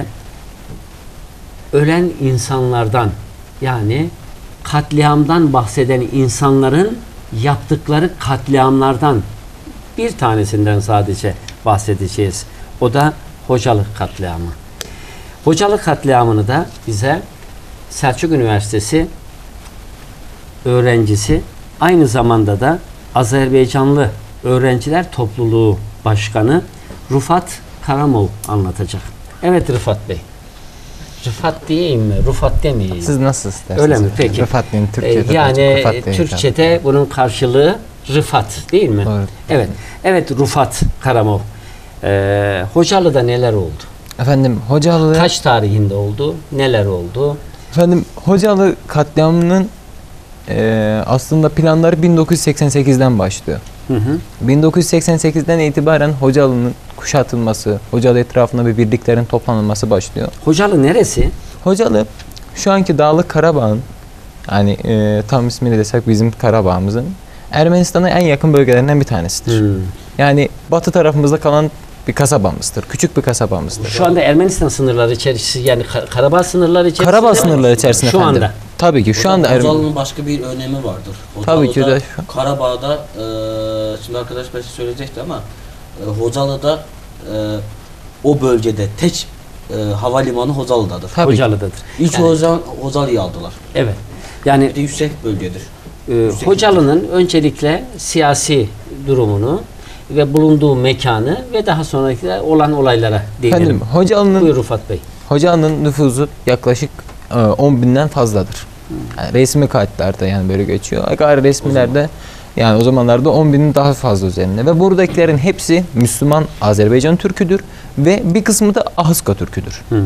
ölen insanlardan, yani katliamdan bahseden insanların yaptıkları katliamlardan bir tanesinden sadece bahsedeceğiz. O da Hocalı katliamı. Hocalı katliamını da bize Selçuk Üniversitesi öğrencisi, aynı zamanda da Azerbaycanlı Öğrenciler Topluluğu Başkanı Rıfat Karamol anlatacak. Evet Rıfat Bey. Rıfat diyeyim mi? Rıfat demeyeyim. Siz nasıl isterseniz. Öyle mi? Peki. Rıfat deyin, Türkçe'de. Ee, yani Rıfat deyin, Türkçe'de bunun karşılığı Rıfat değil mi? Doğru. Evet. Evet Rıfat Karamol. Ee, Hocalı'da neler oldu? Efendim Hocalı Kaç tarihinde oldu? Neler oldu? Efendim Hocalı katliamının e, aslında planları bin dokuz yüz seksen sekizden başlıyor. Hı hı. bin dokuz yüz seksen sekizden itibaren Hocalı'nın kuşatılması, Hocalı etrafında bir birliklerin toplanılması başlıyor. Hocalı neresi? Hocalı şu anki Dağlık Karabağ'ın, yani e, tam ismini desek bizim Karabağ'ımızın Ermenistan'a en yakın bölgelerinden bir tanesidir. Hmm. Yani batı tarafımızda kalan bir kasabamızdır. Küçük bir kasabamızdır. Şu anda Ermenistan sınırları içerisinde, yani Kar- Karabağ sınırları içerisinde. Karabağ mi? sınırları içerisinde Şu efendim. anda. Tabii ki şu anda Ermeni. Hocalı'nın başka bir önemi vardır. Tabii ki Hocalı'da, de şu- Karabağ'da e, şimdi arkadaş belki söyleyecekti ama e, Hocalı'da e, o bölgede tek e, havalimanı Hocalı'dadır. Tabii ki. Hocalı'dadır. İlk Yani- Hoca, Hocalı'yı aldılar. Evet. Yani Bir de yüksek bölgedir. e, Hocalı'nın öncelikle siyasi durumunu ve bulunduğu mekanı ve daha sonraki olan olaylara değinelim. Efendim, Hocalı'nın Buyur Rıfat Bey. Hocalı'nın nüfuzu yaklaşık e, on binden fazladır. Yani resmi kayıtlarda yani böyle geçiyor. Gayri resmilerde yani o zamanlarda on binin daha fazla üzerinde ve buradakilerin hepsi Müslüman Azerbaycan Türküdür ve bir kısmı da Ahıska Türküdür. Hı.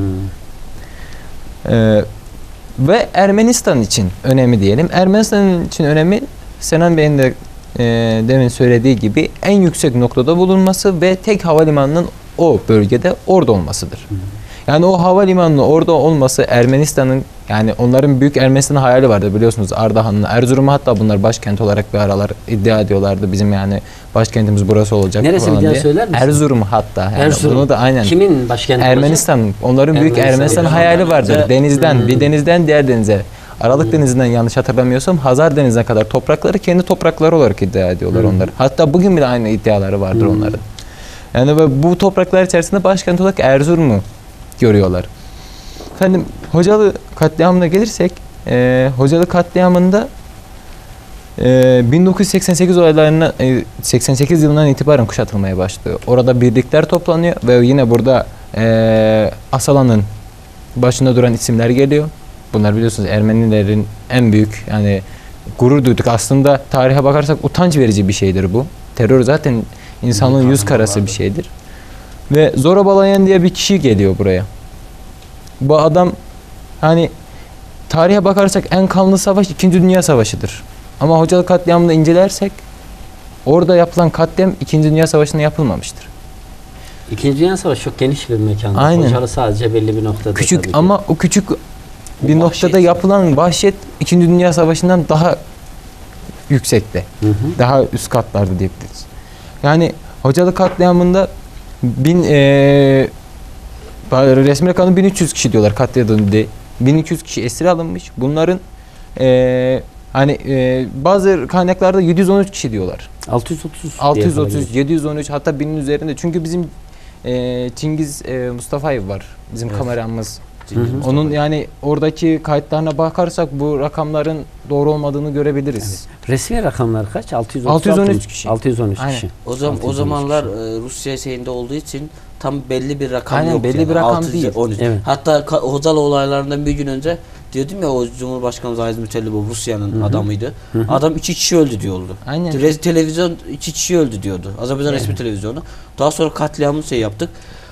Ee, ve Ermenistan için önemi diyelim. Ermenistan için önemi Senan Bey'in de e, demin söylediği gibi en yüksek noktada bulunması ve tek havalimanının o bölgede orada olmasıdır. Yani o havalimanının orada olması Ermenistan'ın, yani onların büyük Ermenistan'ın hayali vardı biliyorsunuz, Ardahan'ın, Erzurum'u, hatta bunlar başkent olarak bir aralar iddia ediyorlardı, bizim yani başkentimiz burası olacak Neresi falan bir daha diye. söyler misin? Erzurum hatta. Yani Erzurum. Bunu da aynen. Kimin başkenti olacak? Ermenistan, onların büyük Ermenistan. Ermenistan Ermenistan. hayali vardır. Ermenistan. Denizden, Hmm. bir denizden diğer denize. Aralık Denizi'nden yanlış hatırlamıyorsam Hazar Denizi'ne kadar toprakları kendi toprakları olarak iddia ediyorlar Hmm. onlar. Hatta bugün bile aynı iddiaları vardır Hmm. onların. Yani ve bu topraklar içerisinde başkent olarak Erzurum'u görüyorlar. Efendim Hocalı katliamına gelirsek, e, Hocalı katliamında e, bin dokuz yüz seksen sekiz olaylarına e, seksen sekiz yılından itibaren kuşatılmaya başlıyor. Orada birlikler toplanıyor ve yine burada e, Asalan'ın başında duran isimler geliyor. Bunlar biliyorsunuz Ermenilerin en büyük, yani gurur duyduk. Aslında tarihe bakarsak utanç verici bir şeydir bu. Terör zaten insanlığın yüz karası bir şeydir. Ve Zorabalayan diye bir kişi geliyor buraya. Bu adam, hani tarihe bakarsak en kanlı savaş İkinci Dünya Savaşı'dır. Ama Hocalı katliamını incelersek orada yapılan katliam İkinci Dünya Savaşı'nda yapılmamıştır. İkinci Dünya Savaşı çok geniş bir mekandı. Aynen. Hocalı sadece belli bir noktada. Küçük tabii ki. ama o küçük bir O noktada vahşet. yapılan vahşet İkinci Dünya Savaşı'ndan daha yüksekte. Hı hı. Daha üst katlarda diyebiliriz. Yani Hocalı katliamında bin eee resmi rakamda bin üç yüz kişi diyorlar katledildi. bin iki yüz kişi esir alınmış. Bunların eee hani eee bazı kaynaklarda yedi yüz on üç kişi diyorlar. altı yüz otuz. altı diye yüz kabul otuz, ediyorum. yedi yüz on üç, hatta binin üzerinde. Çünkü bizim eee Cengiz eee, Mustafayev var. Bizim Evet. kameramız. Hı hı. Onun yani oradaki kayıtlarına bakarsak bu rakamların doğru olmadığını görebiliriz. Resmi rakamlar kaç? altı yüz otuz, altı yüz on üç kişi. altı yüz on üç Aynen. kişi. O zaman altı o yüz on üç zamanlar kişi. e, Rusya şeyinde olduğu için tam belli bir rakam Aynen, yok. belli yani. bir rakam altı yüz değil. on üç. Evet. Hatta Ka- Hocalı olaylarından bir gün önce diyordum ya, o Cumhurbaşkanımız Aziz Mütellibov Rusya'nın Hı hı. adamıydı. Hı hı. Adam iki kişi öldü diyordu. Aynen. Re- televizyon iki kişi öldü diyordu. Azerbaycan Evet. resmi televizyonu. Daha sonra katliamı şey yaptık.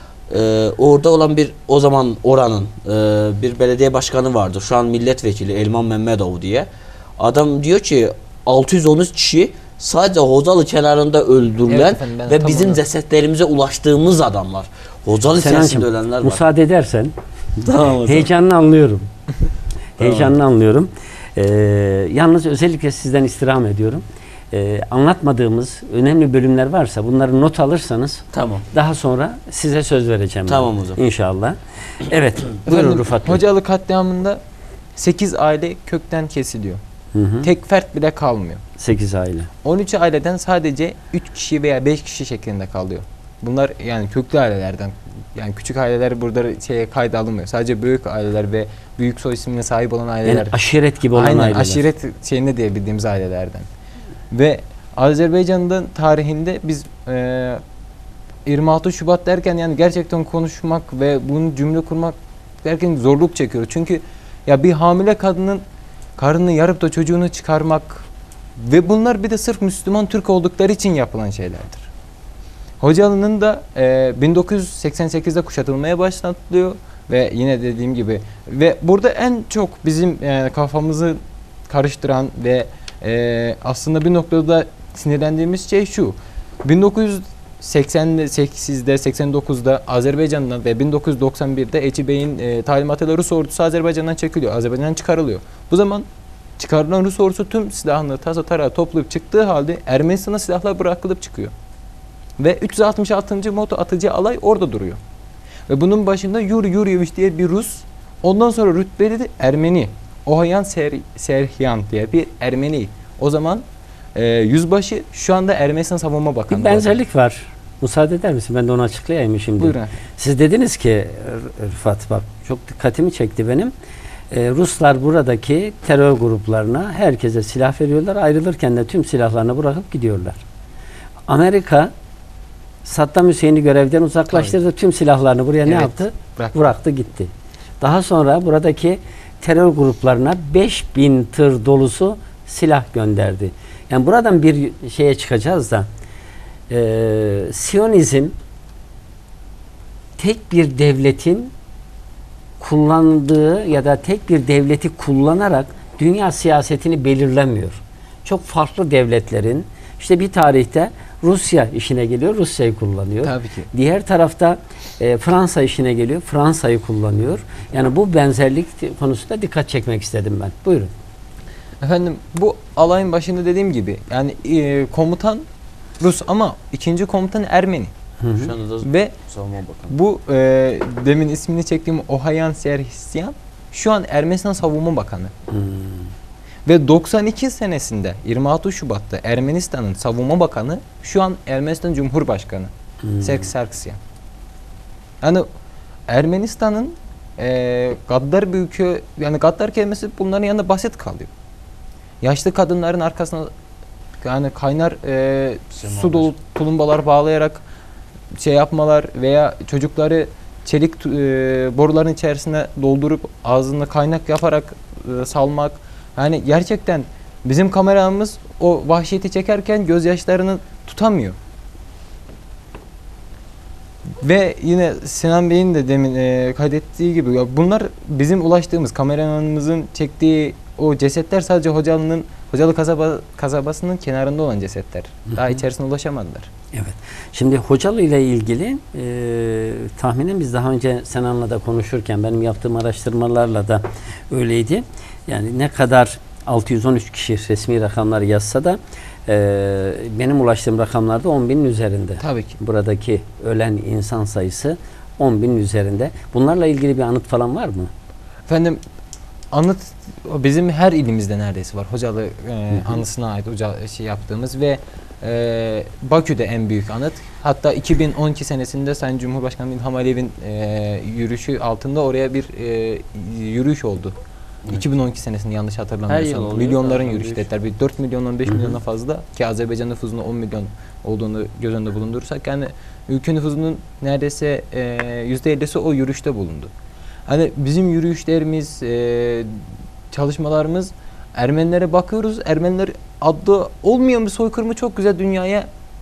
Ee, orada olan bir, o zaman oranın e, bir belediye başkanı vardı. Şu an milletvekili Elman Mehmedov diye. Adam diyor ki altı yüz on üç kişi sadece Hocalı kenarında öldürülen Evet efendim, ben ve tam bizim onu- cesetlerimize ulaştığımız adamlar. Hocalı Senancığım, içerisinde ölenler var. müsaade edersen Tamam hocam. heyecanını anlıyorum. Heyecanını anlıyorum. Ee, yalnız özellikle sizden istirham ediyorum. Ee, anlatmadığımız önemli bölümler varsa bunları not alırsanız Tamam. daha sonra size söz vereceğim. Tamam ben. hocam. İnşallah. Evet. Buyurun Efendim, Rıfat Bey. Hocalı katliamında sekiz aile kökten kesiliyor. Hı hı. Tek fert bile kalmıyor. sekiz aile. on üç aileden sadece üç kişi veya beş kişi şeklinde kalıyor. Bunlar yani köklü ailelerden. Yani küçük aileler burada şeye kayda alınmıyor. Sadece büyük aileler ve büyük soy ismine sahip olan aileler. Yani aşiret gibi olan Aynen, aileler. aşiret şeyinde diye bildiğimiz ailelerden. Ve Azerbaycan'ın tarihinde biz e, yirmi altı Şubat derken yani gerçekten konuşmak ve bunu cümle kurmak derken zorluk çekiyoruz. Çünkü ya bir hamile kadının karnını yarıp da çocuğunu çıkarmak ve bunlar bir de sırf Müslüman Türk oldukları için yapılan şeylerdir. Hocalı'nın da e, bin dokuz yüz seksen sekizde kuşatılmaya başlatılıyor ve yine dediğim gibi ve burada en çok bizim e, kafamızı karıştıran ve e, aslında bir noktada sinirlendiğimiz şey şu: bin dokuz yüz seksen sekizde seksen dokuzda Azerbaycan'dan ve bin dokuz yüz doksan birde Eçi Bey'in e, talimatıyla Rus ordusu Azerbaycan'dan çekiliyor. Azerbaycan'dan çıkarılıyor. Bu zaman çıkarılan Rus ordusu tüm silahını tasa tarağı toplayıp çıktığı halde Ermenistan'a silahlar bırakılıp çıkıyor. Ve üç yüz altmış altıncı moto atıcı alay orada duruyor. Ve bunun başında Yuri Yuryeviç diye bir Rus, ondan sonra rütbeli de Ermeni. Ohayan Ser Serhyan diye bir Ermeni. O zaman e, yüzbaşı, şu anda Ermenistan Savunma Bakanı. Bir benzerlik var. Müsaade eder misin? Ben de onu açıklayayım şimdi. Buyurun. Siz dediniz ki Rıfat, bak çok dikkatimi çekti benim. Ee, Ruslar buradaki terör gruplarına herkese silah veriyorlar. Ayrılırken de tüm silahlarını bırakıp gidiyorlar. Amerika Saddam Hüseyin'i görevden uzaklaştırdı. Tabii. Tüm silahlarını buraya evet, ne yaptı? Bıraktı. Bıraktı gitti. Daha sonra buradaki terör gruplarına beş bin tır dolusu silah gönderdi. Yani buradan bir şeye çıkacağız da e, Siyonizm tek bir devletin kullandığı ya da tek bir devleti kullanarak dünya siyasetini belirlemiyor. Çok farklı devletlerin, işte bir tarihte Rusya işine geliyor, Rusya'yı kullanıyor. Tabii ki. Diğer tarafta e, Fransa işine geliyor, Fransa'yı kullanıyor. Yani bu benzerlik konusunda dikkat çekmek istedim ben. Buyurun. Efendim, bu alayın başında dediğim gibi yani e, komutan Rus ama ikinci komutan Ermeni. Hı hı. Ve bu e, demin ismini çektiğim Ohayan Serhyan şu an Ermenistan Savunma Bakanı. Hmm. Ve doksan iki senesinde yirmi altı Şubat'ta Ermenistan'ın Savunma Bakanı şu an Ermenistan Cumhurbaşkanı. Hmm. Serk Sargsyan. Yani Ermenistan'ın e, gaddar bir ülke, yani gaddar kelimesi bunların yanında basit kalıyor. Yaşlı kadınların arkasına yani kaynar e, su dolu tulumbalar bağlayarak şey yapmalar veya çocukları çelik e, boruların içerisine doldurup ağzında kaynak yaparak e, salmak. Yani gerçekten bizim kameramız o vahşeti çekerken gözyaşlarını tutamıyor. Ve yine Sinan Bey'in de demin e, kaydettiği gibi ya bunlar bizim ulaştığımız kameramanımızın çektiği o cesetler sadece Hocalı'nın Hocalı kasaba, kasabasının kenarında olan cesetler. Daha hı hı. içerisine ulaşamadılar. Evet. Şimdi Hocalı ile ilgili e, tahminen biz daha önce Senan'la da konuşurken benim yaptığım araştırmalarla da öyleydi. Yani ne kadar altı yüz on üç kişi resmi rakamları yazsa da e, benim ulaştığım rakamlarda on binin üzerinde. Tabii ki. Buradaki ölen insan sayısı on binin üzerinde. Bunlarla ilgili bir anıt falan var mı? Efendim, anıt bizim her ilimizde neredeyse var. Hocalı e, anısına ait hoca şey yaptığımız ve e, Bakü'de en büyük anıt. Hatta iki bin on iki senesinde Sayın Cumhurbaşkanı İlham Aliyev'in e, yürüyüşü altında oraya bir e, yürüyüş oldu. Evet. iki bin on iki senesinde yanlış hatırlamıyorsam milyonların yürüyüşü dediler. Bir dört milyondan beş milyondan fazla ki Azerbaycan nüfusunun on milyon olduğunu göz önünde bulundurursak yani ülke nüfusunun neredeyse yüzde ellisi o yürüyüşte bulundu. Hani bizim yürüyüşlerimiz, e, çalışmalarımız Ermenilere bakıyoruz. Ermeniler adı olmayan bir soykırımı çok güzel dünyaya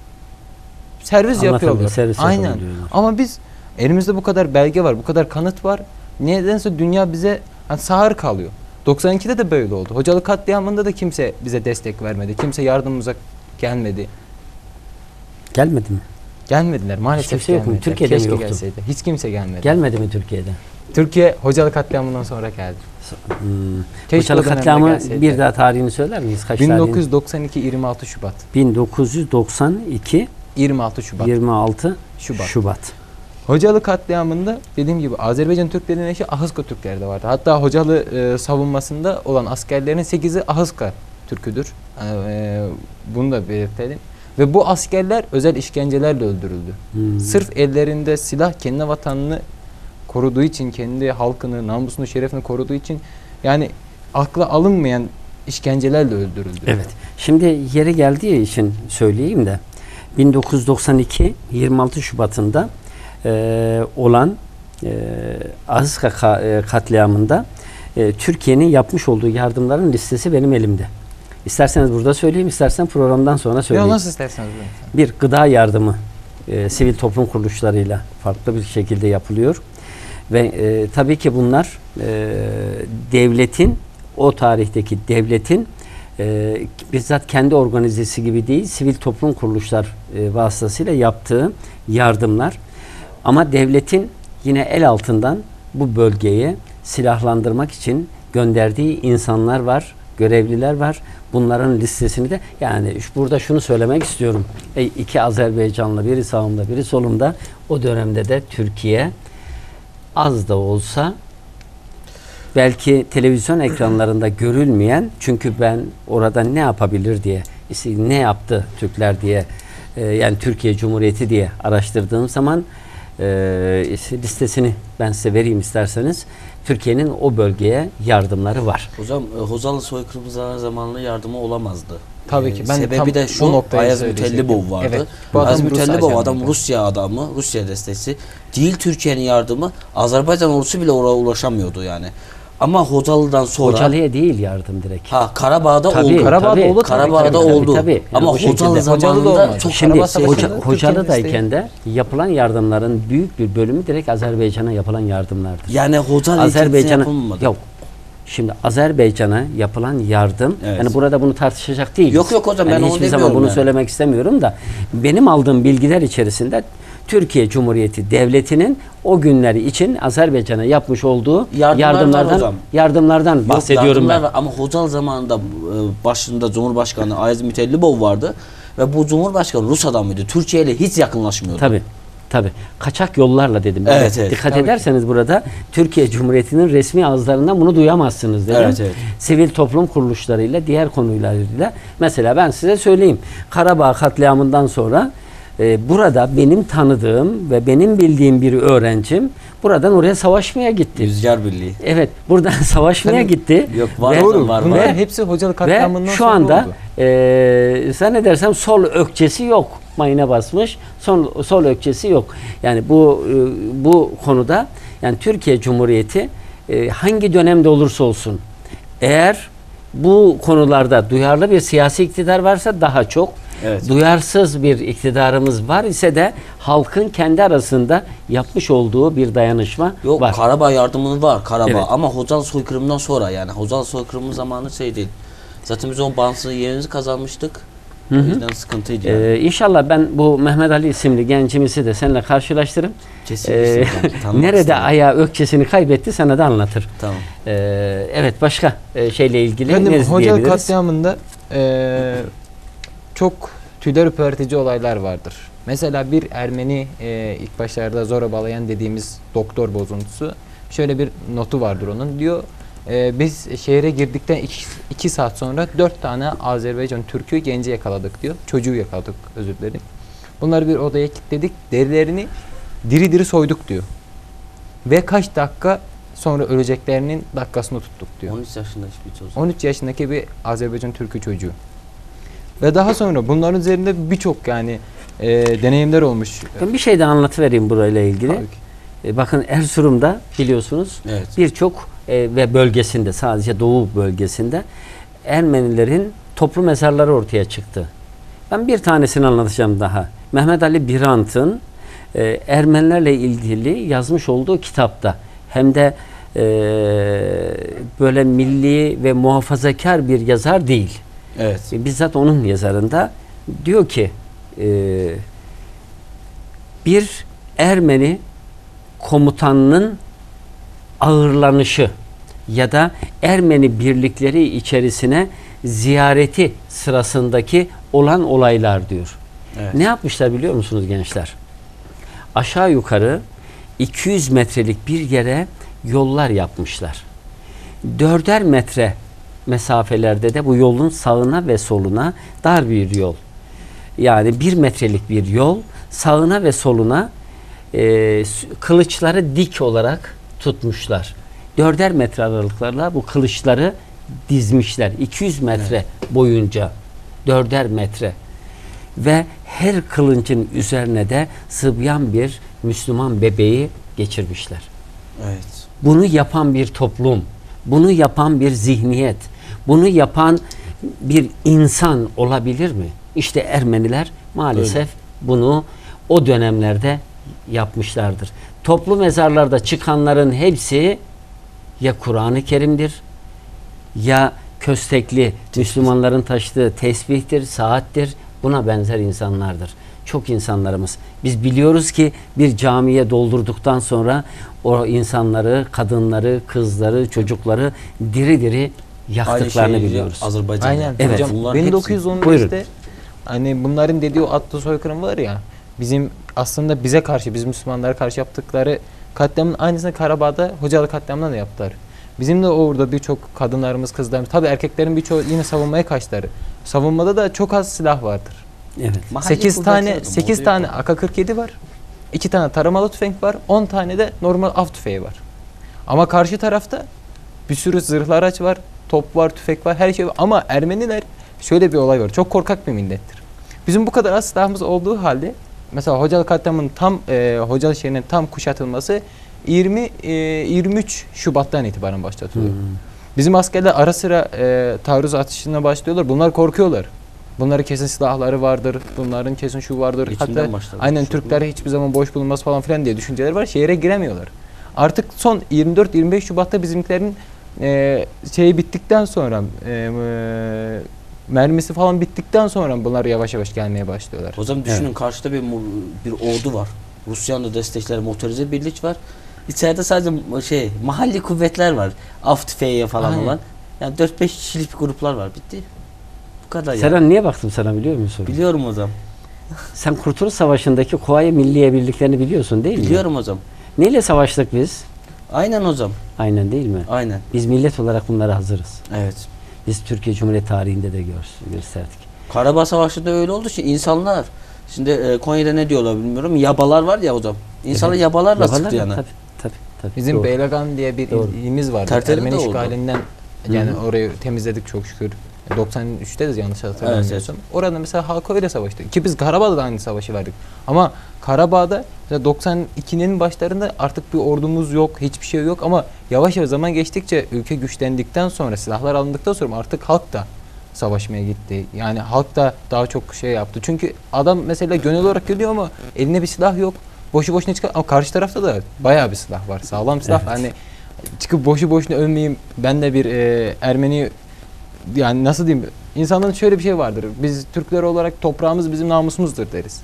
servis yapıyorlar. Servis Aynen. Ama biz elimizde bu kadar belge var, bu kadar kanıt var. Nedense dünya bize hani sağır kalıyor. doksan ikide de böyle oldu. Hocalı katliamında da kimse bize destek vermedi. Kimse yardımımıza gelmedi. Gelmedi mi? Gelmediler maalesef. Hiç kimse yok mu? Türkiye'de Keşke mi yoktu? Gelseydi. Hiç kimse gelmedi. Gelmedi mi Türkiye'de? Türkiye Hocalı katliamından sonra geldi. Hmm. Hocalı katliamı bir daha tarihini söyler miyiz? Kaç bin dokuz yüz doksan iki yirmi altı Şubat. bin dokuz yüz doksan iki yirmi altı Şubat. yirmi altı Şubat. Şubat. Hocalı katliamında dediğim gibi Azerbaycan Türklerinin eşi Ahıska Türkleri de vardı. Hatta Hocalı e, savunmasında olan askerlerin sekizi Ahıska Türküdür. Yani, e, bunu da belirtelim. Ve bu askerler özel işkencelerle öldürüldü. Hmm. Sırf ellerinde silah kendi vatanını koruduğu için, kendi halkını, namusunu, şerefini koruduğu için yani akla alınmayan işkencelerle öldürüldü. Evet. Şimdi yeri geldiği için söyleyeyim de bin dokuz yüz doksan iki yirmi altı Şubat'ında e, olan e, Ahıska ka, e, katliamında e, Türkiye'nin yapmış olduğu yardımların listesi benim elimde. İsterseniz burada söyleyeyim, istersen programdan sonra söyleyeyim. Ya nasıl isterseniz. Bir, gıda yardımı e, sivil toplum kuruluşlarıyla farklı bir şekilde yapılıyor. Ve e, tabii ki bunlar e, devletin, o tarihteki devletin e, bizzat kendi organizesi gibi değil, sivil toplum kuruluşlar e, vasıtasıyla yaptığı yardımlar. Ama devletin yine el altından bu bölgeyi silahlandırmak için gönderdiği insanlar var, görevliler var. Bunların listesini de, yani şu- burada şunu söylemek istiyorum. E, iki Azerbaycanlı, biri sağımda, biri solumda. O dönemde de Türkiye az da olsa, belki televizyon ekranlarında görülmeyen, çünkü ben orada ne yapabilir diye, işte ne yaptı Türkler diye, e, yani Türkiye Cumhuriyeti diye araştırdığım zaman e, işte listesini ben size vereyim isterseniz. Türkiye'nin o bölgeye yardımları var. Hocam e, Hocalı soykırımı zamanında yardımı olamazdı. Tabii ki. Ben Sebebi tam de o şu, noktaya Ayaz söyleyecektim. Mütellibov vardı. Evet, bu adam Ayaz Rus Mütellibov adam ajanıydı. Rusya adamı, Rusya destesi. Değil Türkiye'nin yardımı, Azerbaycan ordusu bile oraya ulaşamıyordu yani. Ama Hocalı'dan sonra Hocalı'ya değil yardım direkt. ha Karabağ'da Tabii, oldu. Karabağ'da Karabağ'da oldu. Karabağ'da tabii, oldu. tabii. Yani Ama bu şekilde. Hocalı Hocalı'da zamanında olmadı. çok Şimdi Karabağ Savaşı'nda hoca, Türkiye'nin Hocalı'dayken de yapılan yardımların büyük bir bölümü direkt Azerbaycan'a yapılan yardımlardır. yani Hocalı Azerbaycan'a yapılmadı. yok. Şimdi Azerbaycan'a yapılan yardım, Evet. yani burada bunu tartışacak değiliz. Yok, yok hocam, ben Yani onu hiçbir zaman demiyorum bunu yani. söylemek istemiyorum da, benim aldığım bilgiler içerisinde Türkiye Cumhuriyeti Devleti'nin o günleri için Azerbaycan'a yapmış olduğu Yardımlar var yardımlardan hocam. yardımlardan Yok, bahsediyorum yardımlar ben. var. Ama Hocalı zamanında e, başında Cumhurbaşkanı Ayaz Mütellibov vardı ve bu Cumhurbaşkanı Rus adamıydı. Türkiye ile hiç yakınlaşmıyordu. Tabii. Tabii. Kaçak yollarla dedim. Evet, Evet, evet. Dikkat Tabii ederseniz burada Türkiye Cumhuriyeti'nin resmi ağızlarından bunu duyamazsınız dedim. Evet, evet. Sivil toplum kuruluşlarıyla, diğer konularıyla. Mesela ben size söyleyeyim. Karabağ katliamından sonra e, burada benim tanıdığım ve benim bildiğim bir öğrencim buradan oraya savaşmaya gitti. Rüzgar Birliği. Evet, buradan savaşmaya Tabii. gitti. Yok, var Ve- hocam, var, Bunların var. hepsi Hocalı Ve katliamından şu sonra anda oldu. e, zannedersem sol ökçesi yok. Mayına basmış. Sol, sol ökçesi yok. Yani bu e, bu konuda, yani Türkiye Cumhuriyeti e, hangi dönemde olursa olsun, eğer bu konularda duyarlı bir siyasi iktidar varsa daha çok, Evet. duyarsız bir iktidarımız var ise de halkın kendi arasında yapmış olduğu bir dayanışma Yok, var. Karabağ yardımı var, Karabağ. Evet. Ama Hocalı soykırımından sonra, yani Hocalı soykırımı zamanı şey değil. Zaten biz onun bağımsız yerimizi kazanmıştık. O yüzden sıkıntıydı yani. Ee, inşallah ben bu Mehmet Ali isimli gencimizi de seninle karşılaştırırım. Kesinlikle Ee, hocam, tanımak nerede isterim. ayağı ökçesini kaybetti sana da anlatır. Tamam. Ee, evet, başka e, şeyle ilgili Efendim, ne Hocalı diyebiliriz? katliamında eee, çok tüyler ürpertici olaylar vardır. Mesela bir Ermeni eee, ilk başlarda zorabalayan dediğimiz doktor bozuntusu, şöyle bir notu vardır onun. Diyor eee, biz şehre girdikten iki, iki saat sonra dört tane Azerbaycan Türk'ü genci yakaladık diyor. Çocuğu yakaladık, özür dilerim. Bunları bir odaya kilitledik, derilerini diri diri soyduk diyor. Ve kaç dakika sonra öleceklerinin dakikasını tuttuk diyor. on üç yaşında hiçbir çocuk. on üç yaşındaki bir Azerbaycan Türk'ü çocuğu. Ve daha sonra bunların üzerinde birçok yani e, deneyimler olmuş. Ben bir şey de anlatıvereyim burayla ilgili. Tabii ki. E, bakın Erzurum'da biliyorsunuz Evet. birçok e, ve bölgesinde, sadece Doğu bölgesinde Ermenilerin toplu mezarları ortaya çıktı. Ben bir tanesini anlatacağım daha. Mehmet Ali Birant'ın e, Ermenilerle ilgili yazmış olduğu kitapta, hem de e, böyle milli ve muhafazakar bir yazar değil. Evet. E, bizzat onun yazarında diyor ki e, bir Ermeni komutanının ağırlanışı ya da Ermeni birlikleri içerisine ziyareti sırasındaki olan olaylar diyor. Evet. Ne yapmışlar biliyor musunuz gençler? Aşağı yukarı iki yüz metrelik bir yere yollar yapmışlar. Dörder metre mesafelerde de bu yolun sağına ve soluna dar bir yol. Yani bir metrelik bir yol, sağına ve soluna e, kılıçları dik olarak tutmuşlar. Dörder metre aralıklarla bu kılıçları dizmişler. iki yüz metre boyunca. Dörder metre. Ve her kılıncın üzerine de sıbyan bir Müslüman bebeği geçirmişler. Evet. Bunu yapan bir toplum, bunu yapan bir zihniyet, bunu yapan bir insan olabilir mi? İşte Ermeniler maalesef Öyle. bunu o dönemlerde yapmışlardır. Toplu mezarlarda çıkanların hepsi ya Kur'an-ı Kerim'dir, ya köstekli, Müslümanların taşıdığı tesbihtir, saattir, buna benzer insanlardır. Çok insanlarımız. Biz biliyoruz ki bir camiye doldurduktan sonra o insanları, kadınları, kızları, çocukları diri diri yaktıklarını biliyoruz. Azerbaycan'da. Aynen. Evet. Hocam Bunların bin dokuz yüz Buyurun. on beşte hani bunların dediği o atlı soykırım var ya, bizim aslında bize karşı, biz Müslümanlara karşı yaptıkları katliamın aynısını Karabağ'da Hocalı katliamında da yaptılar. Bizim de orada birçok kadınlarımız, kızlarımız, tabii erkeklerin birçoğu yine savunmaya kaçtılar. Savunmada da çok az silah vardır. Evet. sekiz tane sekiz tane A K kırk yedi var. iki tane taramalı tüfek var. on tane de normal av tüfeği var. Ama karşı tarafta bir sürü zırhlı araç var, top var, tüfek var, her şey var. Ama Ermeniler, şöyle bir olay var. Çok korkak bir millettir. Bizim bu kadar az silahımız olduğu halde mesela Hocalı katliamının tam e, Hocalı şehrinin tam kuşatılması yirmi yirmi üç Şubat'tan itibaren başlatılıyor. Hmm. Bizim askerler ara sıra e, taarruz atışına başlıyorlar. Bunlar korkuyorlar. Bunların kesin silahları vardır. Bunların kesin şu vardır. İçinden Hatta aynen Türkler hiçbir zaman boş bulunmaz falan filan diye düşünceler var. Şehre giremiyorlar. Artık son yirmi dört yirmi beş Şubat'ta bizimkilerin e, şeyi bittikten sonra e, e, mermisi falan bittikten sonra bunlar yavaş yavaş gelmeye başlıyorlar. O zaman düşünün, Evet. karşıda bir bir ordu var. Rusya'nın da destekleri, motorize birlik var. İçeride sadece şey mahalli kuvvetler var. Av tüfeği falan Aynen. olan. Yani dört beş kişilik bir gruplar var. Bitti. Bu kadar yani. Seren, niye baktım sana biliyor musun? Biliyorum hocam. Sen Kurtuluş Savaşı'ndaki Kuvayi Milliye birliklerini biliyorsun değil mi? Biliyorum hocam. Neyle savaştık biz? Aynen hocam. Aynen değil mi? Aynen. Biz millet olarak bunlara hazırız. Evet. Biz Türkiye Cumhuriyeti tarihinde de gör- gösterdik. Karabağ Savaşı'nda öyle oldu ki insanlar, şimdi e, Konya'da ne diyorlar bilmiyorum. Yabalar var ya hocam. İnsanlar Evet. yabalarla Yaparlar sıktı mı? yani. Tabii, tabii, tabii. Bizim Doğru. Beylagan diye bir Doğru. ilimiz vardı. Tertede Ermeni de oldu. işgalinden yani Hı hı. orayı temizledik çok şükür. doksan üçte de yanlış hatırlamıyorsam. Orada mesela halka öyle savaştı. Ki biz Karabağ'da da aynı savaşı verdik. Ama Karabağ'da mesela doksan ikinin başlarında artık bir ordumuz yok, hiçbir şey yok ama yavaş yavaş zaman geçtikçe ülke güçlendikten sonra, silahlar alındıktan sonra artık halk da savaşmaya gitti. Yani halk da daha çok şey yaptı. Çünkü adam mesela gönüllü olarak geliyor ama eline bir silah yok. Boşu boşuna çıkar. Ama karşı tarafta da bayağı bir silah var. Sağlam silah. Evet. Hani çıkıp boşu boşuna ölmeyeyim. Ben de bir e, Ermeni, yani nasıl diyeyim? İnsanların şöyle bir şey vardır. Biz Türkler olarak toprağımız bizim namusumuzdur deriz.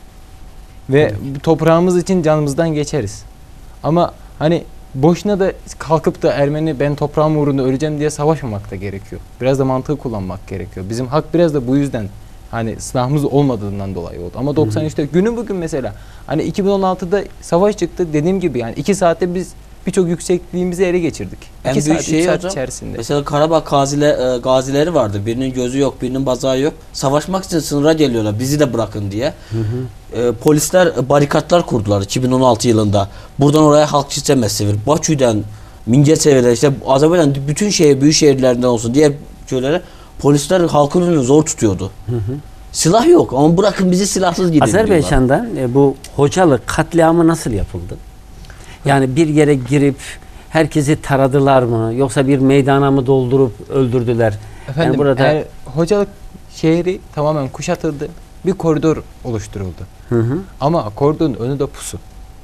Ve bu toprağımız için canımızdan geçeriz. Ama hani boşuna da kalkıp da Ermeni ben toprağım uğruna öleceğim diye savaşmamak da gerekiyor. Biraz da mantığı kullanmak gerekiyor. Bizim hak biraz da bu yüzden hani silahımız olmadığından dolayı oldu. Ama doksan üçte günü bugün mesela hani iki bin on altıda savaş çıktı dediğim gibi, yani iki saatte biz birçok yüksekliğimizi ele geçirdik. En iki büyük saat, şey üç saat hocam, içerisinde. mesela Karabağ gazile, e, gazileri vardı. Birinin gözü yok, birinin bazağı yok. Savaşmak için sınıra geliyorlar. Bizi de bırakın diye. Hı hı. E, polisler e, barikatlar kurdular iki bin on altı yılında. Buradan oraya halk çiçemezsevir. Bakü'den, Mincesevi'den, işte Azerbaycan bütün şehir, büyük şehirlerinden olsun diğer köylere polisler halkın önünü zor tutuyordu. Hı hı. Silah yok ama bırakın bizi silahsız gidelim diyorlar. Azerbaycan'da e, bu Hocalı katliamı nasıl yapıldı? Yani bir yere girip herkesi taradılar mı? Yoksa bir meydana mı doldurup öldürdüler? Efendim Yani burada eğer Hocalık şehri tamamen kuşatıldı. Bir koridor oluşturuldu. hı hı. Ama koridorun önü de pusu.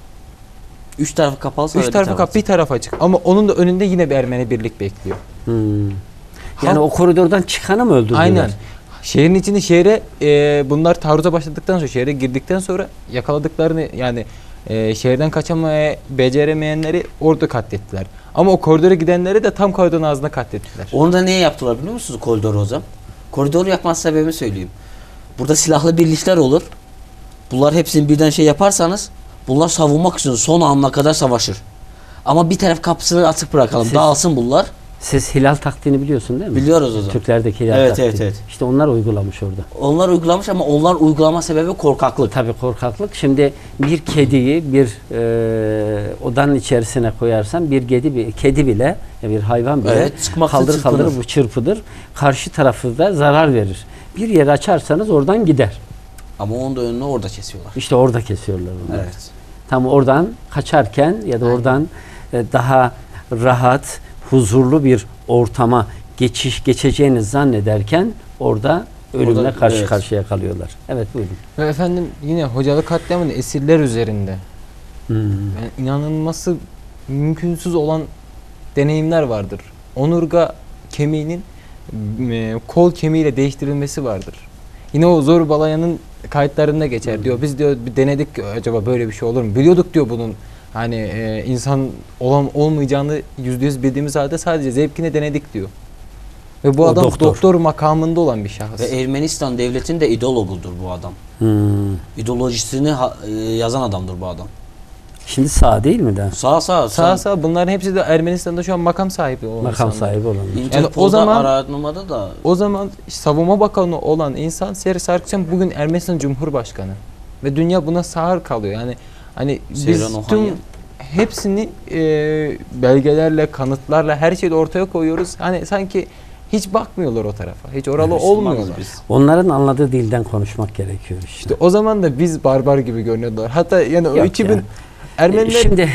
Üç tarafı kapalı. Üç tarafı kapalı, bir taraf açık. Ama onun da önünde yine bir Ermeni birlik bekliyor. Hmm. Yani Halk- o koridordan çıkanı mı öldürdüler? Aynen. Şehrin içinde şehre e, bunlar taarruza başladıktan sonra, şehre girdikten sonra yakaladıklarını, yani e, şehirden kaçamaya beceremeyenleri orada katlettiler. Ama o koridora gidenleri de tam koridorun ağzına katlettiler. Onu da niye yaptılar biliyor musunuz koridoru hocam? Koridoru yapması sebebini söyleyeyim. Burada silahlı birlikler olur. Bunlar hepsini birden şey yaparsanız bunlar savunmak için son anına kadar savaşır. Ama bir taraf kapısını açık bırakalım. Siz- Dağılsın bunlar. Siz hilal taktiğini biliyorsun değil mi? Biliyoruz hocam. Türklerdeki hilal Evet, taktiği. evet, evet. İşte onlar uygulamış orada. Onlar uygulamış ama onlar uygulama sebebi korkaklık. Tabii korkaklık. Şimdi bir kediyi bir e, odanın içerisine koyarsan bir kedi, bir kedi bile, bir hayvan bile Evet, çıkmakta kaldır çırpınır. kaldır bu çırpıdır. Karşı tarafı da zarar verir. Bir yeri açarsanız oradan gider. Ama onun da önünü orada kesiyorlar. İşte orada kesiyorlar onu. Evet. Tam oradan kaçarken ya da oradan e, daha rahat, huzurlu bir ortama geçiş geçeceğini zannederken orada ölümle Orada- karşı evet. karşıya kalıyorlar. Evet, buyurun. Ve efendim yine Hocalı katliamının esirler üzerinde. Hmm. Yani inanılması mümkünsüz olan deneyimler vardır. Onurga kemiğinin e, kol kemiğiyle değiştirilmesi vardır. Yine o Zorbalayan'ın kayıtlarında geçer diyor. Biz diyor bir denedik ki acaba böyle bir şey olur mu? Biliyorduk diyor bunun hani e, insan olan olmayacağını yüzde yüz bildiğimiz halde sadece zevkine denedik diyor. Ve bu O adam doktor. doktor. makamında olan bir şahıs. Ve Ermenistan devletinin de ideologudur bu adam. Hmm. İdeolojisini ha- e, yazan adamdır bu adam. Şimdi sağ değil mi de? Sağ sağ Sağ sağ bunların hepsi de Ermenistan'da şu an makam sahibi olan Makam insanlar. sahibi olan. Interpol'da Yani o zaman- aranmada da O zaman savunma bakanı olan insan Seri Sarkisyan bugün Ermenistan Cumhurbaşkanı. Ve dünya buna sağır kalıyor. Yani hani biz Seyran tüm Ohanyan. hepsini e, belgelerle, kanıtlarla her şeyi ortaya koyuyoruz. Hani sanki hiç bakmıyorlar o tarafa. Hiç oralı Müslümanız olmuyorlar. biz. Onların anladığı dilden konuşmak gerekiyor işte. İşte o zaman da biz barbar gibi görünüyorlar. Hatta yani o Yok iki bin yani. Ermeniler Şimdi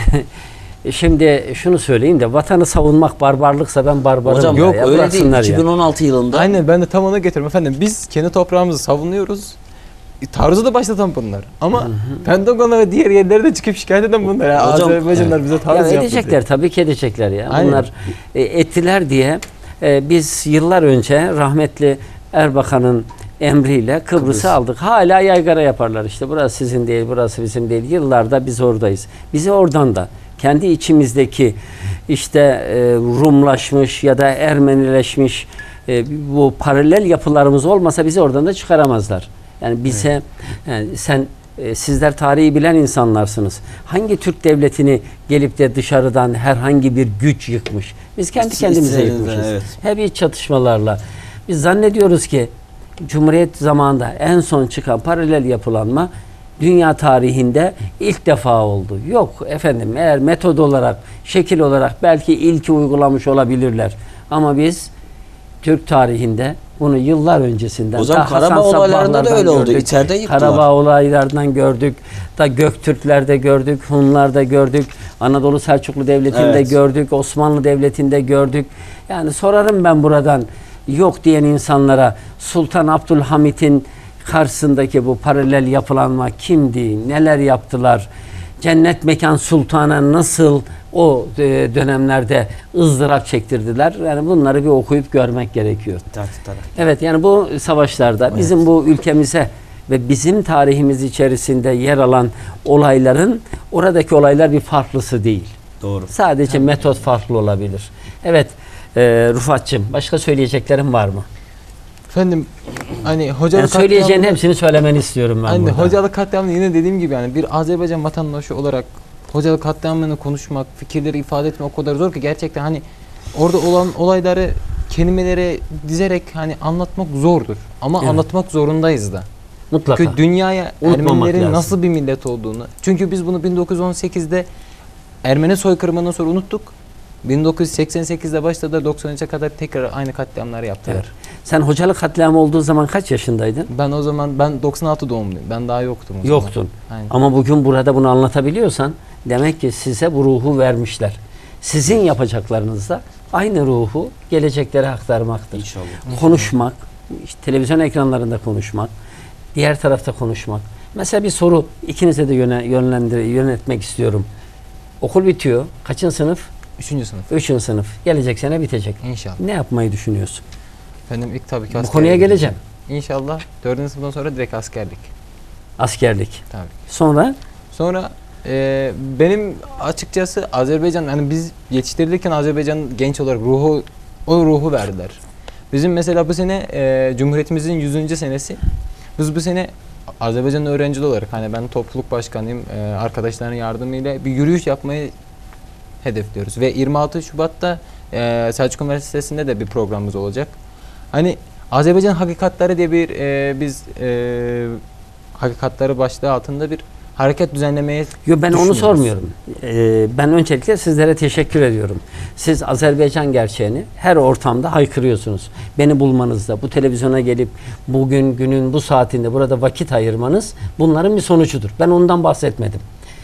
şimdi şunu söyleyeyim de vatanı savunmak barbarlıksa ben barbarım. Hocam ya. yok Ya öyle değil. bıraksınlar ya. iki bin on altı yılında aynen ben de tam ona getiriyorum efendim. Biz kendi toprağımızı savunuyoruz. E, Taarruzu da başlatan bunlar. Ama Pentagon'a ve diğer yerlere de çıkıp şikayet eden bunlar. Yani Hocam, Azerbaycanlar bize Ya taarruz yaptı edecekler diye. tabii ki edecekler ya. Aynen. Bunlar e, ettiler diye e, biz yıllar önce rahmetli Erbakan'ın emriyle Kıbrıs'ı Kıbrıs. aldık. Hala yaygara yaparlar işte. Burası sizin değil, burası bizim değil. Yıllarda biz oradayız. Bizi oradan da kendi içimizdeki işte e, Rumlaşmış ya da Ermenileşmiş e, bu paralel yapılarımız olmasa bizi oradan da çıkaramazlar. Yani bize yani sen e, sizler tarihi bilen insanlarsınız. Hangi Türk devletini gelip de dışarıdan herhangi bir güç yıkmış? Biz kendi İst- kendimize istediğinizden, yıkmışız. evet. Hep iç çatışmalarla. Biz zannediyoruz ki Cumhuriyet zamanında en son çıkan paralel yapılanma dünya tarihinde ilk defa oldu. Yok efendim, eğer metod olarak, şekil olarak belki ilki uygulamış olabilirler. Ama biz Türk tarihinde bunu yıllar öncesinden O zaman ta Hasan Karabağ olaylarında da Sabbahlardan öyle oldu. gördük. İçeride yıktılar. Karabağ olaylarından gördük. Da Göktürklerde gördük, Hunlarda gördük. Anadolu Selçuklu Devleti'nde Evet. gördük, Osmanlı Devleti'nde gördük. Yani sorarım ben buradan yok diyen insanlara Sultan Abdülhamit'in karşısındaki bu paralel yapılanma kimdi? Neler yaptılar? Cennet mekan sultana nasıl o e, dönemlerde ızdırap çektirdiler? Yani bunları bir okuyup görmek gerekiyor. Evet, yani bu savaşlarda bizim bu ülkemize ve bizim tarihimiz içerisinde yer alan olayların oradaki olaylar bir farklısı değil. Doğru. Sadece metot farklı olabilir. Evet, e, Rufat'cığım başka söyleyeceklerin var mı? Efendim hani Yani hocalık söyleyeceğin katliamı- hepsini söylemeni istiyorum ben Hani burada. hocalık katliamını yine dediğim gibi yani bir Azerbaycan vatandaşı olarak hocalık katliamını konuşmak, fikirleri ifade etmek o kadar zor ki gerçekten hani orada olan olayları kelimelere dizerek hani anlatmak zordur. Ama Evet. anlatmak zorundayız da. Mutlaka. Çünkü dünyaya Unutmamak Ermenilerin lazım. nasıl bir millet olduğunu. Çünkü biz bunu bin dokuz yüz on sekizde Ermeni soykırımından sonra unuttuk. bin dokuz yüz seksen sekizde başladı, doksan üçe kadar tekrar aynı katliamları yaptılar. Evet. Sen hocalık katliamı olduğu zaman kaç yaşındaydın? Ben o zaman ben doksan altı doğumluyum. Ben daha yoktum o zaman. Yoktun. Aynen. Ama bugün burada bunu anlatabiliyorsan demek ki size bu ruhu vermişler. Sizin yapacaklarınız da aynı ruhu geleceklere aktarmaktır. İnşallah. Konuşmak, işte televizyon ekranlarında konuşmak, diğer tarafta konuşmak. Mesela bir soru ikinize de yöne, yönlendir, yönetmek istiyorum. Okul bitiyor. Kaçıncı sınıf? Üçüncü sınıf. Üçüncü sınıf. Gelecek sene bitecek. İnşallah. Ne yapmayı düşünüyorsun? Efendim ilk tabii ki Bu askerlik. konuya geleceğim. İnşallah dördüncü sınıftan sonra direkt askerlik. Askerlik. Tabii. Sonra Sonra e, benim açıkçası Azerbaycan hani biz yetiştirilirken Azerbaycan genç olarak ruhu o ruhu verdiler. Bizim mesela bu sene e, Cumhuriyetimizin yüzüncü senesi. Biz bu sene Azerbaycan öğrencili olarak hani ben topluluk başkanıyım. E, arkadaşların yardımıyla bir yürüyüş yapmayı hedefliyoruz. Ve yirmi altı Şubat'ta e, Selçuk Üniversitesi'nde de bir programımız olacak. Hani Azerbaycan Hakikatleri diye bir e, biz e, Hakikatleri başlığı altında bir hareket düzenlemeye Yo, ben onu düşünüyoruz. sormuyorum. Ee, ben öncelikle sizlere teşekkür ediyorum. Siz Azerbaycan gerçeğini her ortamda haykırıyorsunuz. Beni bulmanızda, bu televizyona gelip bugün günün bu saatinde burada vakit ayırmanız bunların bir sonucudur. Ben ondan bahsetmedim.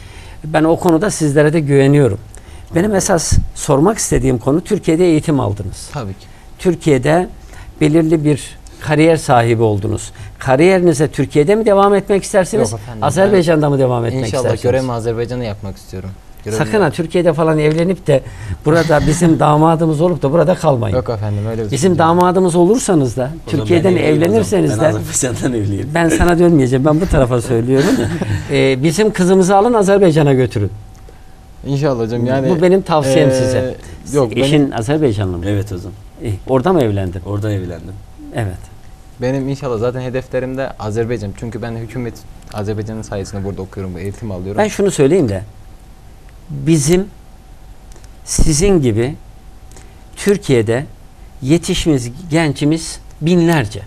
Ben o konuda sizlere de güveniyorum. Benim esas sormak istediğim konu, Türkiye'de eğitim aldınız. tabii ki. Türkiye'de belirli bir kariyer sahibi oldunuz. Kariyerinize Türkiye'de mi devam etmek istersiniz? Yok efendim, Azerbaycan'da mı devam etmek İnşallah istersiniz? görevimi Azerbaycan'da yapmak istiyorum. görevini Sakın ha Türkiye'de falan evlenip de burada bizim damadımız olup da burada kalmayın. Yok efendim öyle bir Bizim şey. damadımız olursanız da O zaman Türkiye'den ben evliyim o zaman. evlenirseniz Ben de Azerbaycan'dan evliyim. ben sana dönmeyeceğim. Ben bu tarafa söylüyorum. Ee, bizim kızımızı alın Azerbaycan'a götürün. İnşallah hocam yani. Bu benim tavsiyem eee, size. Yok Eşin benim, Azerbaycanlı mı? Evet hocam. İyi. Orada mı evlendin? Oradan evlendim. Evet. benim inşallah zaten hedeflerimde Azerbaycan. Çünkü ben hükümet Azerbaycan'ın sayesinde burada okuyorum, eğitim alıyorum. Ben şunu söyleyeyim de bizim sizin gibi Türkiye'de yetişmiş gençimiz binlerce.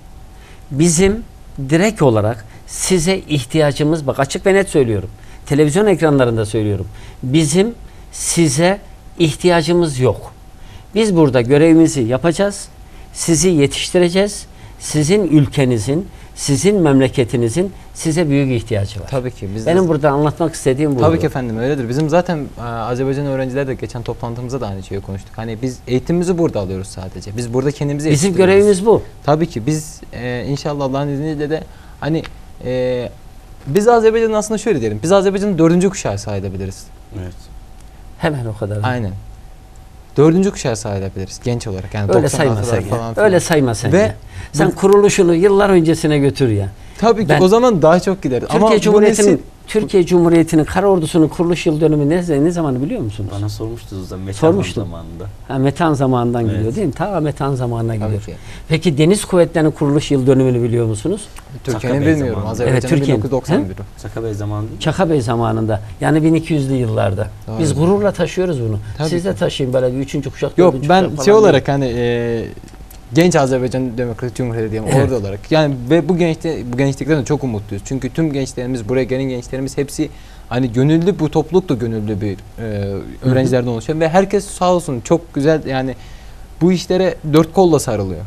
Bizim direkt olarak size ihtiyacımız, bak açık ve net söylüyorum. Televizyon ekranlarında söylüyorum. Bizim size ihtiyacımız yok. Biz burada görevimizi yapacağız. Sizi yetiştireceğiz. Sizin ülkenizin, sizin memleketinizin size büyük ihtiyacı var. Tabii ki. Biz de- Benim burada anlatmak istediğim bu. Tabii ki efendim öyledir. Bizim zaten e, Azerbaycan öğrenciler de geçen toplantımızda da aynı şeyi konuştuk. Hani biz eğitimimizi burada alıyoruz sadece. Biz burada kendimizi Bizim yetiştiriyoruz. görevimiz bu. Tabii ki biz e, inşallah Allah'ın izniyle de hani e, biz Azerbaycan'ın aslında şöyle diyelim. Biz Azerbaycan'ın dördüncü kuşağı sayılabiliriz. Evet. Hemen o kadar. Aynen. Dördüncü kuşağı sayılabiliriz genç olarak. Yani Öyle doksan sayma altılar sen ya. falan filan. Öyle sayma sen Ve ya. Sen bu- kuruluşunu yıllar öncesine götür ya. Tabii ki Ben- o zaman daha çok gideriz. Ama Türkiye bu Cumhuriyeti'nin nesil- Türkiye Cumhuriyeti'nin Kara Ordusu'nun kuruluş yıl dönümü ne, ne zamanı biliyor musunuz? Bana sormuştunuz da Metehan Sormuştum. zamanında. Ha, Metehan zamanından Evet. gidiyor değil mi? Ta Metehan zamanına Tabii gidiyor. ki. Peki Deniz Kuvvetleri'nin kuruluş yıl dönümünü biliyor musunuz? Türkiye'nin Sakarya bilmiyorum. zamanında. Azerbaycan'ın Evet, Türkiye'nin. bin dokuz yüz doksan bir. Sakabey zamanında. Çaka Bey zamanında. Yani bin iki yüzlü yıllarda. Doğru. Biz gururla taşıyoruz bunu. Tabii Siz de ki. taşıyın böyle bir üçüncü kuşak, Yok dördüncü ben kuşak falan şey değil. olarak hani e, genç Azerbaycan Demokratik Cumhuriyeti diyeyim Evet. orada olarak. Yani ve bu gençte bu gençlikten de çok umutluyuz. Çünkü tüm gençlerimiz buraya gelen gençlerimiz hepsi hani gönüllü, bu topluluk da gönüllü bir e, öğrencilerden oluşuyor ve herkes sağ olsun çok güzel yani bu işlere dört kolla sarılıyor.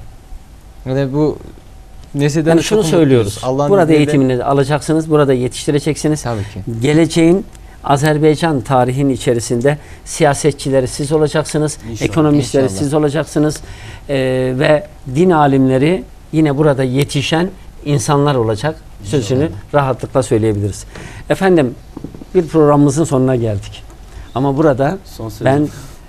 Yani bu nesilden Yani de şunu çok söylüyoruz. umutluyuz. Allah'ın Burada izniyle- eğitimini alacaksınız, burada yetiştireceksiniz. Tabii ki. Geleceğin Azerbaycan tarihin içerisinde siyasetçileri siz olacaksınız, İnşallah. ekonomistleri İnşallah. siz olacaksınız e, ve din alimleri yine burada yetişen insanlar olacak sözünü rahatlıkla söyleyebiliriz. Efendim bir programımızın sonuna geldik. Ama burada Son sözüm. ben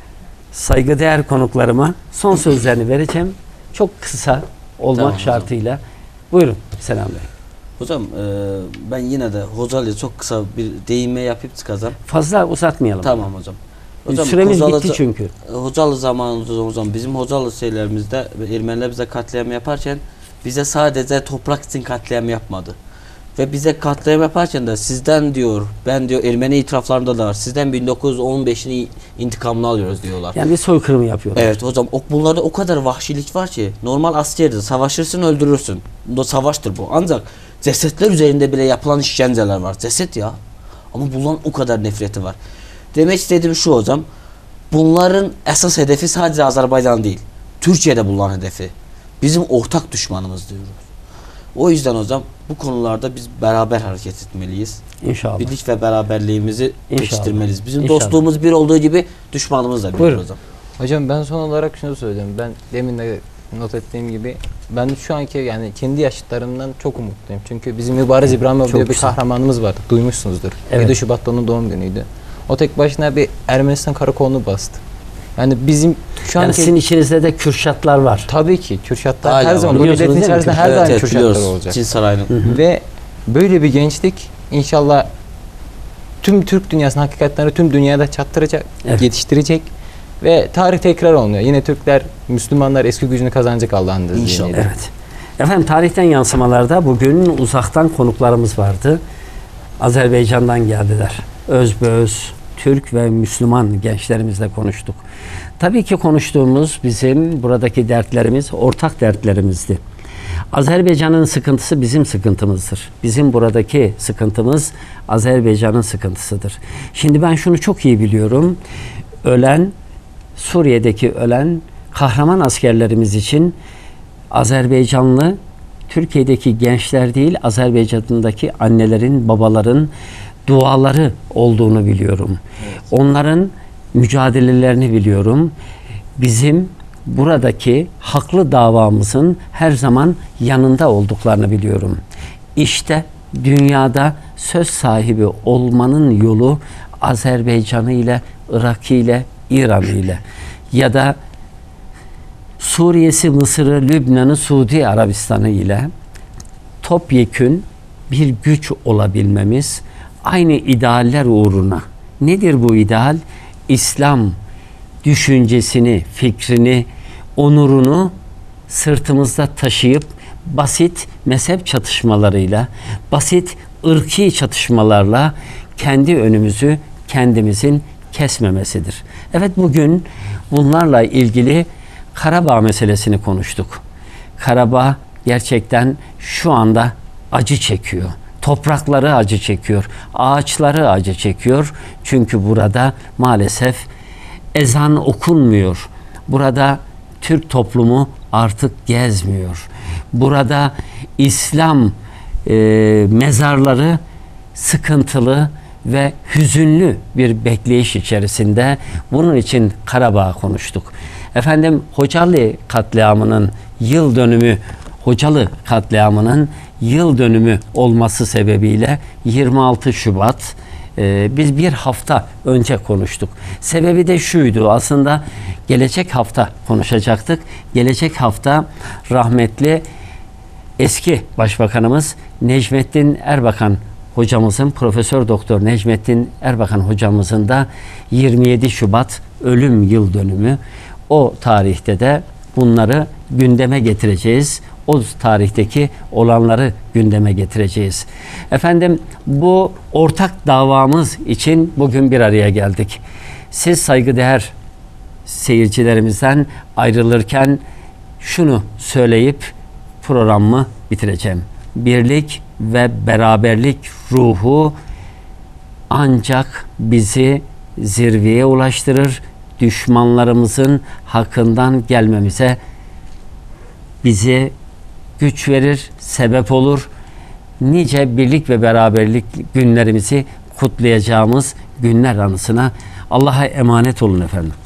saygıdeğer konuklarıma son sözlerini vereceğim. Çok kısa olmak Tamam, şartıyla. Buyurun Selam Bey. Hocam e, ben yine de Hocalı'ya çok kısa bir değinme yapıp çıkacağım. Fazla uzatmayalım. Tamam hocam. Süremiz Hocalı- bitti çünkü. Hocalı zamanında hocam bizim Hocalı şeylerimizde Ermeniler bize katliam yaparken bize sadece toprak için katliam yapmadı. Ve bize katliam yaparken de sizden diyor, ben diyor Ermeni itiraflarında da var. Sizden bin dokuz yüz on beşin intikamını alıyoruz diyorlar. Yani bir soykırımı yapıyorlar. Evet hocam o, bunlarda o kadar vahşilik var ki normal askerde savaşırsın öldürürsün. Bu da savaştır bu. Ancak cesetler üzerinde bile yapılan işkenceler var. Ceset ya. Ama bunların o kadar nefreti var. Demek istediğim şu hocam. Bunların esas hedefi sadece Azerbaycan değil. Türkiye'de bulunan hedefi. Bizim ortak düşmanımız diyoruz. O yüzden hocam bu konularda biz beraber hareket etmeliyiz. İnşallah. Birlik ve beraberliğimizi İnşallah. pekiştirmeliyiz. Bizim İnşallah. dostluğumuz bir olduğu gibi düşmanımız da bir Buyurun. hocam. Hocam ben son olarak şunu söyleyeyim. Ben demin de not ettiğim gibi ben şu anki yani kendi yaşıtlarımdan çok umutluyum. Çünkü bizim Mübarez İbrahimov Çok diye bir güzel. kahramanımız vardı. Duymuşsunuzdur. Evet. yedi Şubat'ta onun doğum günüydü. O tek başına bir Ermenistan karakolunu bastı. Yani bizim şu Yani anki sizin içinizde de Kürşatlar var. tabii ki Kürşatlar Hala her var. zaman bu Biliyorsunuz milletin değil mi? içerisinde her Evet, daim evet, Kürşatlar biliyoruz. olacak. Çin Sarayı'nın. Ve böyle bir gençlik inşallah tüm Türk dünyasının hakikatlerini tüm dünyada çattıracak, Evet. yetiştirecek ve tarih tekrar olmuyor. Yine Türkler, Müslümanlar eski gücünü kazanacak Allah'ın izniyle. İnşallah. Evet. Efendim tarihten yansımalarda bugün uzaktan konuklarımız vardı. Azerbaycan'dan geldiler. Özbeöz, Türk ve Müslüman gençlerimizle konuştuk. Tabii ki konuştuğumuz bizim buradaki dertlerimiz ortak dertlerimizdi. Azerbaycan'ın sıkıntısı bizim sıkıntımızdır. Bizim buradaki sıkıntımız Azerbaycan'ın sıkıntısıdır. Şimdi ben şunu çok iyi biliyorum. Ölen, Suriye'deki ölen kahraman askerlerimiz için Azerbaycanlı, Türkiye'deki gençler değil, Azerbaycan'daki annelerin, babaların duaları olduğunu biliyorum. Evet. Onların mücadelelerini biliyorum. Bizim buradaki haklı davamızın her zaman yanında olduklarını biliyorum. İşte dünyada söz sahibi olmanın yolu Azerbaycan'ı ile, Irak'ı ile, İran'ı ile ya da Suriye'si, Mısır'ı, Lübnan'ı, Suudi Arabistan'ı ile topyekün bir güç olabilmemiz, aynı idealler uğruna. Nedir bu ideal? İslam düşüncesini, fikrini, onurunu sırtımızda taşıyıp basit mezhep çatışmalarıyla, basit ırki çatışmalarla kendi önümüzü kendimizin kesmemesidir. Evet, bugün bunlarla ilgili Karabağ meselesini konuştuk. Karabağ gerçekten şu anda acı çekiyor. Toprakları acı çekiyor. Ağaçları acı çekiyor. Çünkü burada maalesef ezan okunmuyor. Burada Türk toplumu artık gezmiyor. Burada İslam e, mezarları sıkıntılı ve hüzünlü bir bekleyiş içerisinde. Bunun için Karabağ konuştuk. Efendim, Hocalı katliamının yıl dönümü, Hocalı katliamının yıl dönümü olması sebebiyle yirmi altı Şubat e, biz bir hafta önce konuştuk. Sebebi de şuydu, aslında gelecek hafta konuşacaktık. Gelecek hafta rahmetli eski Başbakanımız Necmettin Erbakan hocamızın, Profesör Doktor Necmettin Erbakan hocamızın da yirmi yedi Şubat ölüm yıl dönümü. O tarihte de bunları gündeme getireceğiz. O tarihteki olanları gündeme getireceğiz. Efendim, bu ortak davamız için bugün bir araya geldik. Siz saygıdeğer seyircilerimizden ayrılırken şunu söyleyip programımı bitireceğim. Birlik ve beraberlik ruhu ancak bizi zirveye ulaştırır. Düşmanlarımızın hakkından gelmemize bize güç verir, sebep olur. Nice birlik ve beraberlik günlerimizi kutlayacağımız günler anısına Allah'a emanet olun efendim.